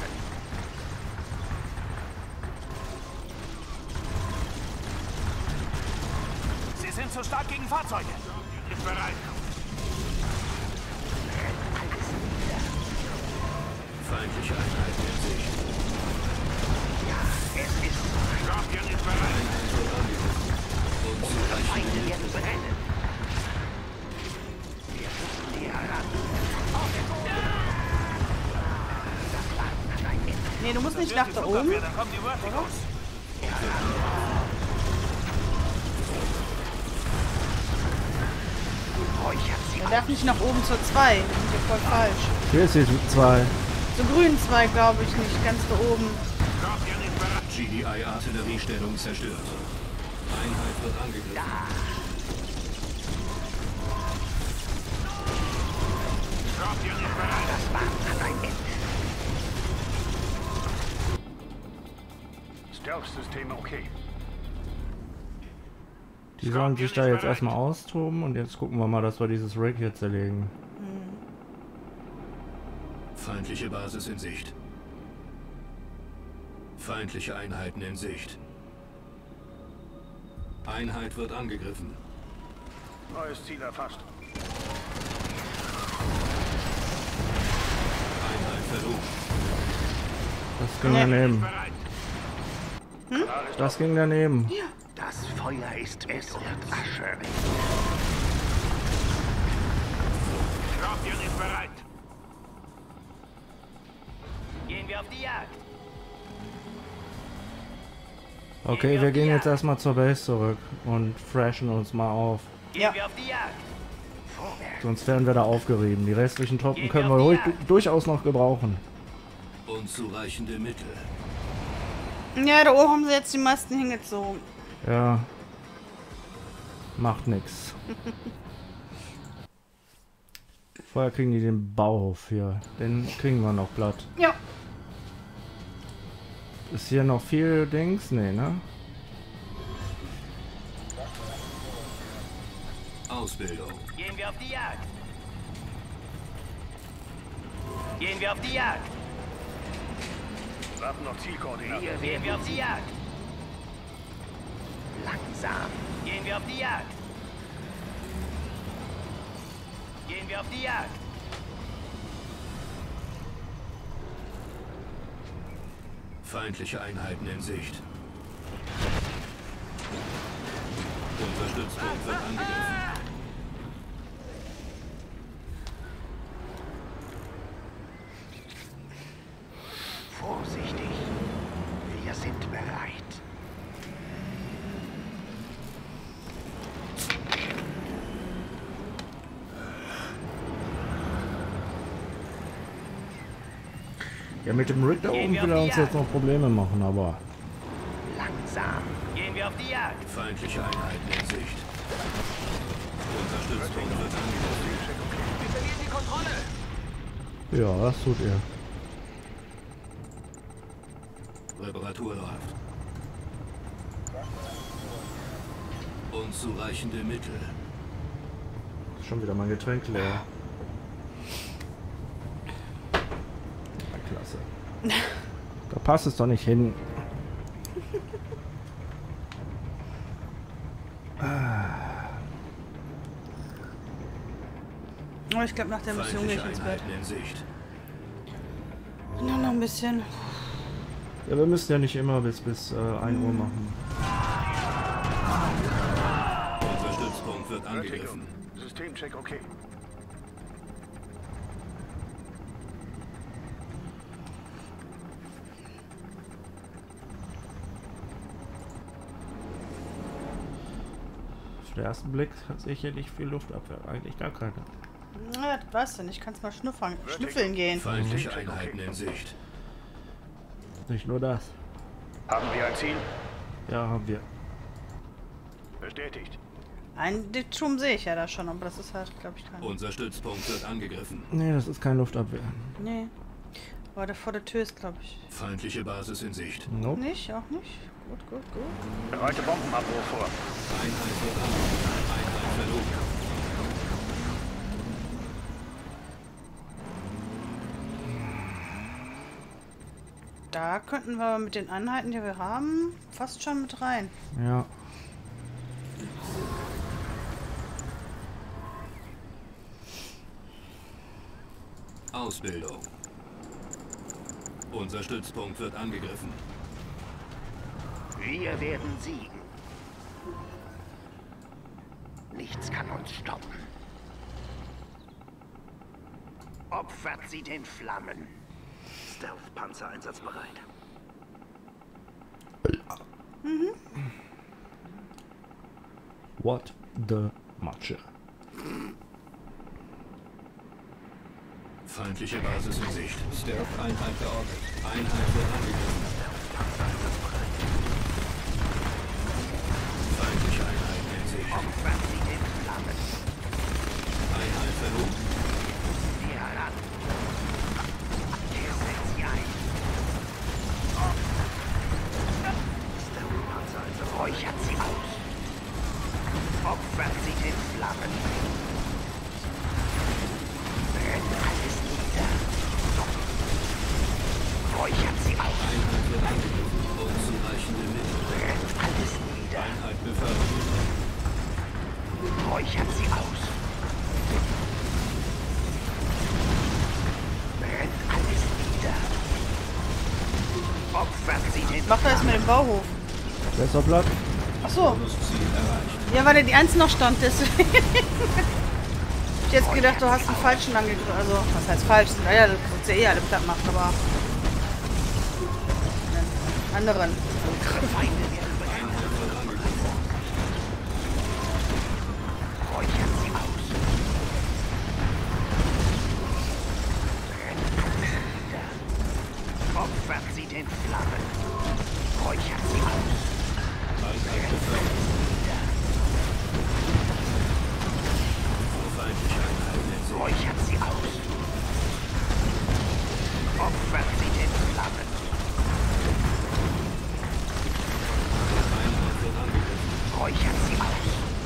Sie sind zu stark gegen Fahrzeuge. Ist bereit. Feindliche Einheiten in Sicht. Es ist Scorpion ist bereit. Feinde werden brennen. Wir müssen näher ran. Nee, du musst nicht nach da oben. Dann kommen die Verticals. Er darf nicht nach oben zur zwei. Das ist ja voll falsch. Hier ist die zwei. Zur grünen zwei glaube ich nicht, ganz da oben. Scorpion ist bereit. G D I-Artilleriestellung zerstört. Einheit wird angegriffen. Stealth-Systeme okay. Die sollen sich da jetzt erstmal austoben und jetzt gucken wir mal, dass wir dieses Rig hier zerlegen. Feindliche Basis in Sicht. Feindliche Einheiten in Sicht. Einheit wird angegriffen. Neues Ziel erfasst. Einheit verloren. Das ging daneben. Hm? Das ging daneben. Ja. Das Feuer ist es und Asche. Scorpion ist bereit. Gehen wir auf die Jagd. Okay, wir gehen jetzt erstmal zur Base zurück und freshen uns mal auf. Gehen wir auf die Jagd. Sonst werden wir da aufgerieben. Die restlichen Truppen können wir ruhig, durchaus noch gebrauchen. Unzureichende Mittel. Ja, da oben haben sie jetzt die meisten hingezogen. Ja. Macht nix. Vorher kriegen die den Bauhof hier. Den kriegen wir noch platt. Ja. Ist hier noch viel Dings? Nee, ne? Ausbildung. Gehen wir auf die Jagd. Gehen wir auf die Jagd. Warten noch Zielkoordinaten. Gehen wir auf die Jagd. Langsam. Gehen wir auf die Jagd. Gehen wir auf die Jagd. Feindliche Einheiten in Sicht. Unser Stützpunkt wird angegriffen. Vorsichtig. Wir sind bereit. Ja, mit dem Rig da oben will er uns jetzt noch Probleme machen, aber... Langsam. Gehen wir auf die Jagd. Feindliche Einheiten in Sicht. Unser Stützpunkt wird angegriffen. Wir verlieren die Kontrolle. Ja, das tut er. Reparatur läuft. Unzureichende Mittel. Ist schon wieder mein Getränk leer. Klasse. Da passt es doch nicht hin. Oh, ich glaube, nach der Mission gehe ich ins Bett. In Sicht. Nur noch ein bisschen. Ja, wir müssen ja nicht immer bis bis äh, ein Uhr machen. Unser Stützpunkt wird angegriffen. Systemcheck okay. Auf den ersten Blick sehe ich hier nicht viel Luftabwehr. Eigentlich gar keine. Na, das weißt du nicht. Kannst mal schnuffern, schnüffeln gehen. Feindliche Einheiten in Sicht. Nicht nur das. Haben wir ein Ziel? Ja, haben wir. Bestätigt. Ein Turm sehe ich ja da schon, aber das ist halt, glaube ich, kein... Unser Stützpunkt wird angegriffen. Nee, das ist kein Luftabwehr. Nee. Aber der vor der Tür ist, glaube ich. Feindliche Basis in Sicht. Nope. Nicht? Auch nicht? Gut, gut, gut. Bereite Bombenabwurf vor. Einheit wird angegriffen. Einheit verloren. Da könnten wir mit den Einheiten, die wir haben, fast schon mit rein. Ja. Ausbildung. Unser Stützpunkt wird angegriffen. Wir werden siegen. Nichts kann uns stoppen. Opfert sie den Flammen. Stealth-Panzer einsatzbereit. Mhm. What the Matsche. Feindliche Basis in Sicht. Stealth-Einheit geordnet. Einheit wird angegriffen. Feindliche Einheiten in Sicht. Opfert sie den Flammen. Einheit verloren. Heran. Ihr setzt sie ein. Macht er jetzt mit dem Bauhof? Der ist doch platt. Ach so. Ja, weil er die eins noch stand, deswegen. Ich hätte jetzt gedacht, du hast einen falschen angegriffen. Also, was heißt falsch? Naja, du kannst ja eh alle platt machen, aber. Einen anderen. Opfert sie den Flammen. Räuchert sie aus. Räuchert sie aus. Opfert sie den Flammen. Räuchert sie aus.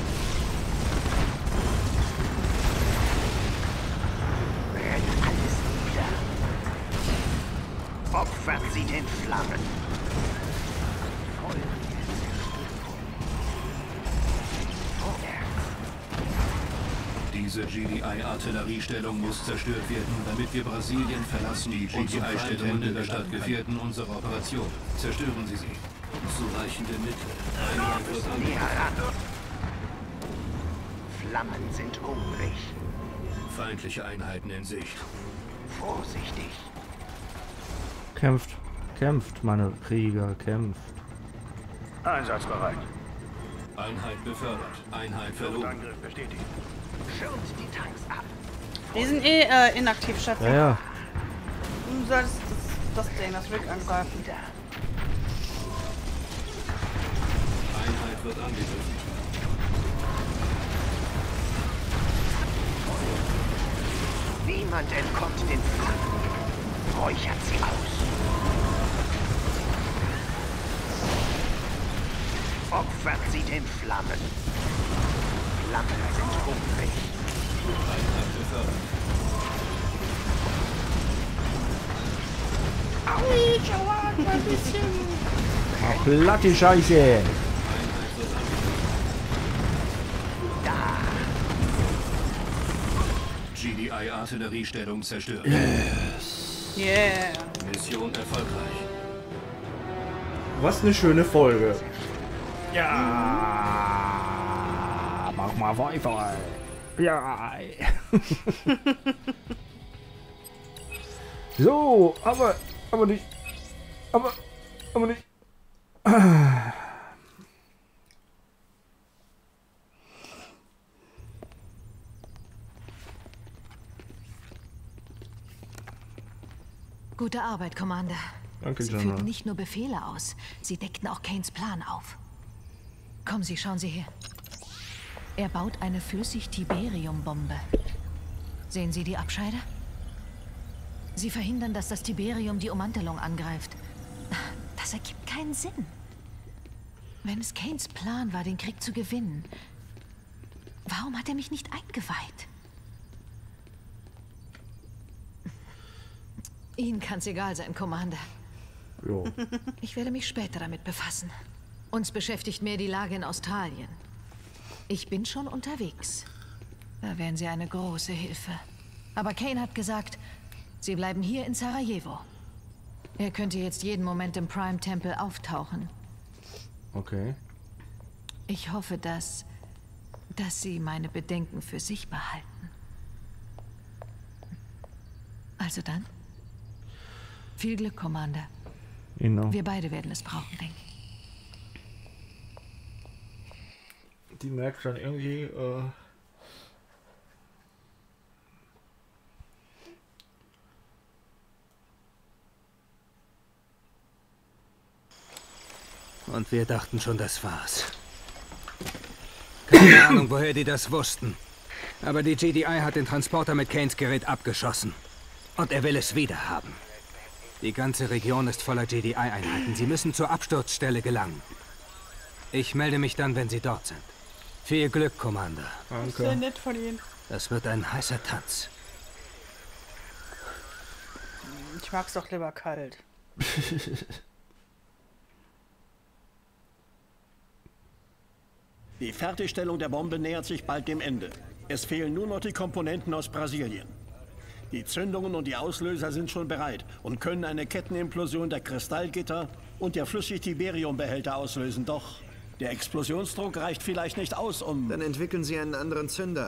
Brennt alles nieder. Opfert sie den Flammen. Diese G D I-Artilleriestellung muss zerstört werden, damit wir Brasilien verlassen. Die G D I-Stellungen in der Stadt gefährden unsere Operation. Zerstören Sie sie. Zureichende Mittel. Einheit wird angegriffen. Flammen sind hungrig. Feindliche Einheiten in Sicht. Vorsichtig. Kämpft. Kämpft, meine Krieger. Kämpft. Einsatzbereit. Einheit befördert. Einheit verloren. Angriff bestätigt. Schirmt die Tanks ab. Die sind eh äh, inaktiv, Chef. Ja, ja. Du solltest das, das Ding, das Rig angreifen. Einheit wird angegriffen. Niemand entkommt den Flammen. Räuchert sie aus. Opfert sie den Flammen. Flammen sind hungrig. Einheit befördert. Aui, Jawad, ein bisschen. Ach, platt die Scheiße. Einheit wird angegriffen. Da. G D I-Artilleriestellung zerstört. Yeah. Mission erfolgreich. Was eine schöne Folge. Ja. Mach mal weiter. Ja. So, aber, aber nicht, aber, aber nicht. Gute Arbeit, Commander. Danke, Sie General. führten nicht nur Befehle aus, Sie deckten auch Kanes Plan auf. Kommen Sie, schauen Sie her. Er baut eine Flüssig-Tiberium-Bombe. Sehen Sie die Abscheide? Sie verhindern, dass das Tiberium die Ummantelung angreift. Das ergibt keinen Sinn. Wenn es Kanes Plan war, den Krieg zu gewinnen, warum hat er mich nicht eingeweiht? Ihnen kann's egal sein, Commander. Jo. Ich werde mich später damit befassen. Uns beschäftigt mehr die Lage in Australien. Ich bin schon unterwegs. Da wären Sie eine große Hilfe. Aber Kane hat gesagt, Sie bleiben hier in Sarajevo. Er könnte jetzt jeden Moment im Prime-Tempel auftauchen. Okay. Ich hoffe, dass, dass Sie meine Bedenken für sich behalten. Also dann. Viel Glück, Commander. Genau. Wir beide werden es brauchen, denke ich. Die merkt dann irgendwie, äh Und wir dachten schon, das war's. Keine Ahnung, woher die das wussten. Aber die G D I hat den Transporter mit Kanes Gerät abgeschossen. Und er will es wieder haben. Die ganze Region ist voller G D I-Einheiten. Sie müssen zur Absturzstelle gelangen. Ich melde mich dann, wenn sie dort sind. Viel Glück, Commander. Danke. Sehr nett von Ihnen. Das wird ein heißer Tanz. Ich mag's doch lieber kalt. Die Fertigstellung der Bombe nähert sich bald dem Ende. Es fehlen nur noch die Komponenten aus Brasilien. Die Zündungen und die Auslöser sind schon bereit und können eine Kettenimplosion der Kristallgitter und der Flüssig-Tiberium-Behälter auslösen. Doch der Explosionsdruck reicht vielleicht nicht aus, um... Dann entwickeln Sie einen anderen Zünder.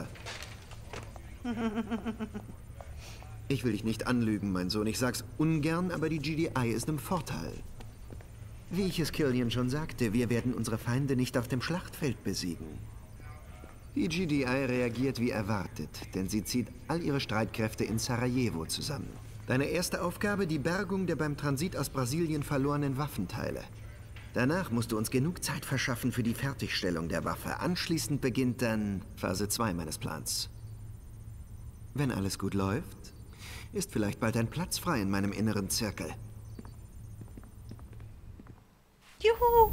Ich will dich nicht anlügen, mein Sohn. Ich sag's ungern, aber die G D I ist im Vorteil. Wie ich es Killian schon sagte, wir werden unsere Feinde nicht auf dem Schlachtfeld besiegen. Die G D I reagiert wie erwartet, denn sie zieht all ihre Streitkräfte in Sarajevo zusammen. Deine erste Aufgabe, die Bergung der beim Transit aus Brasilien verlorenen Waffenteile. Danach musst du uns genug Zeit verschaffen für die Fertigstellung der Waffe. Anschließend beginnt dann Phase zwei meines Plans. Wenn alles gut läuft, ist vielleicht bald ein Platz frei in meinem inneren Zirkel. Juhu!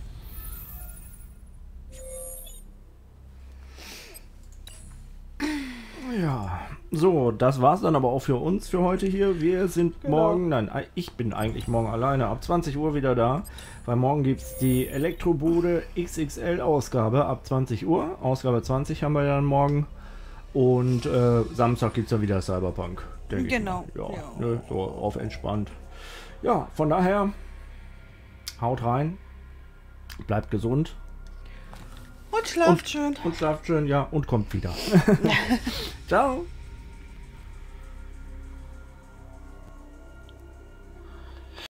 Ja, so, das war's dann aber auch für uns für heute hier. Wir sind genau. morgen, nein, ich bin eigentlich morgen alleine ab zwanzig Uhr wieder da, weil morgen gibt's die Elektrobude X X L-Ausgabe ab zwanzig Uhr. Ausgabe zwanzig haben wir dann morgen. Und äh, Samstag gibt's dann wieder Cyberpunk, denke genau. ich. Genau. Ja, ja. ne, so auf entspannt. Ja, von daher, haut rein, bleibt gesund. Und schlaft und, schön. Und schlaft schön, ja, und kommt wieder. Ciao.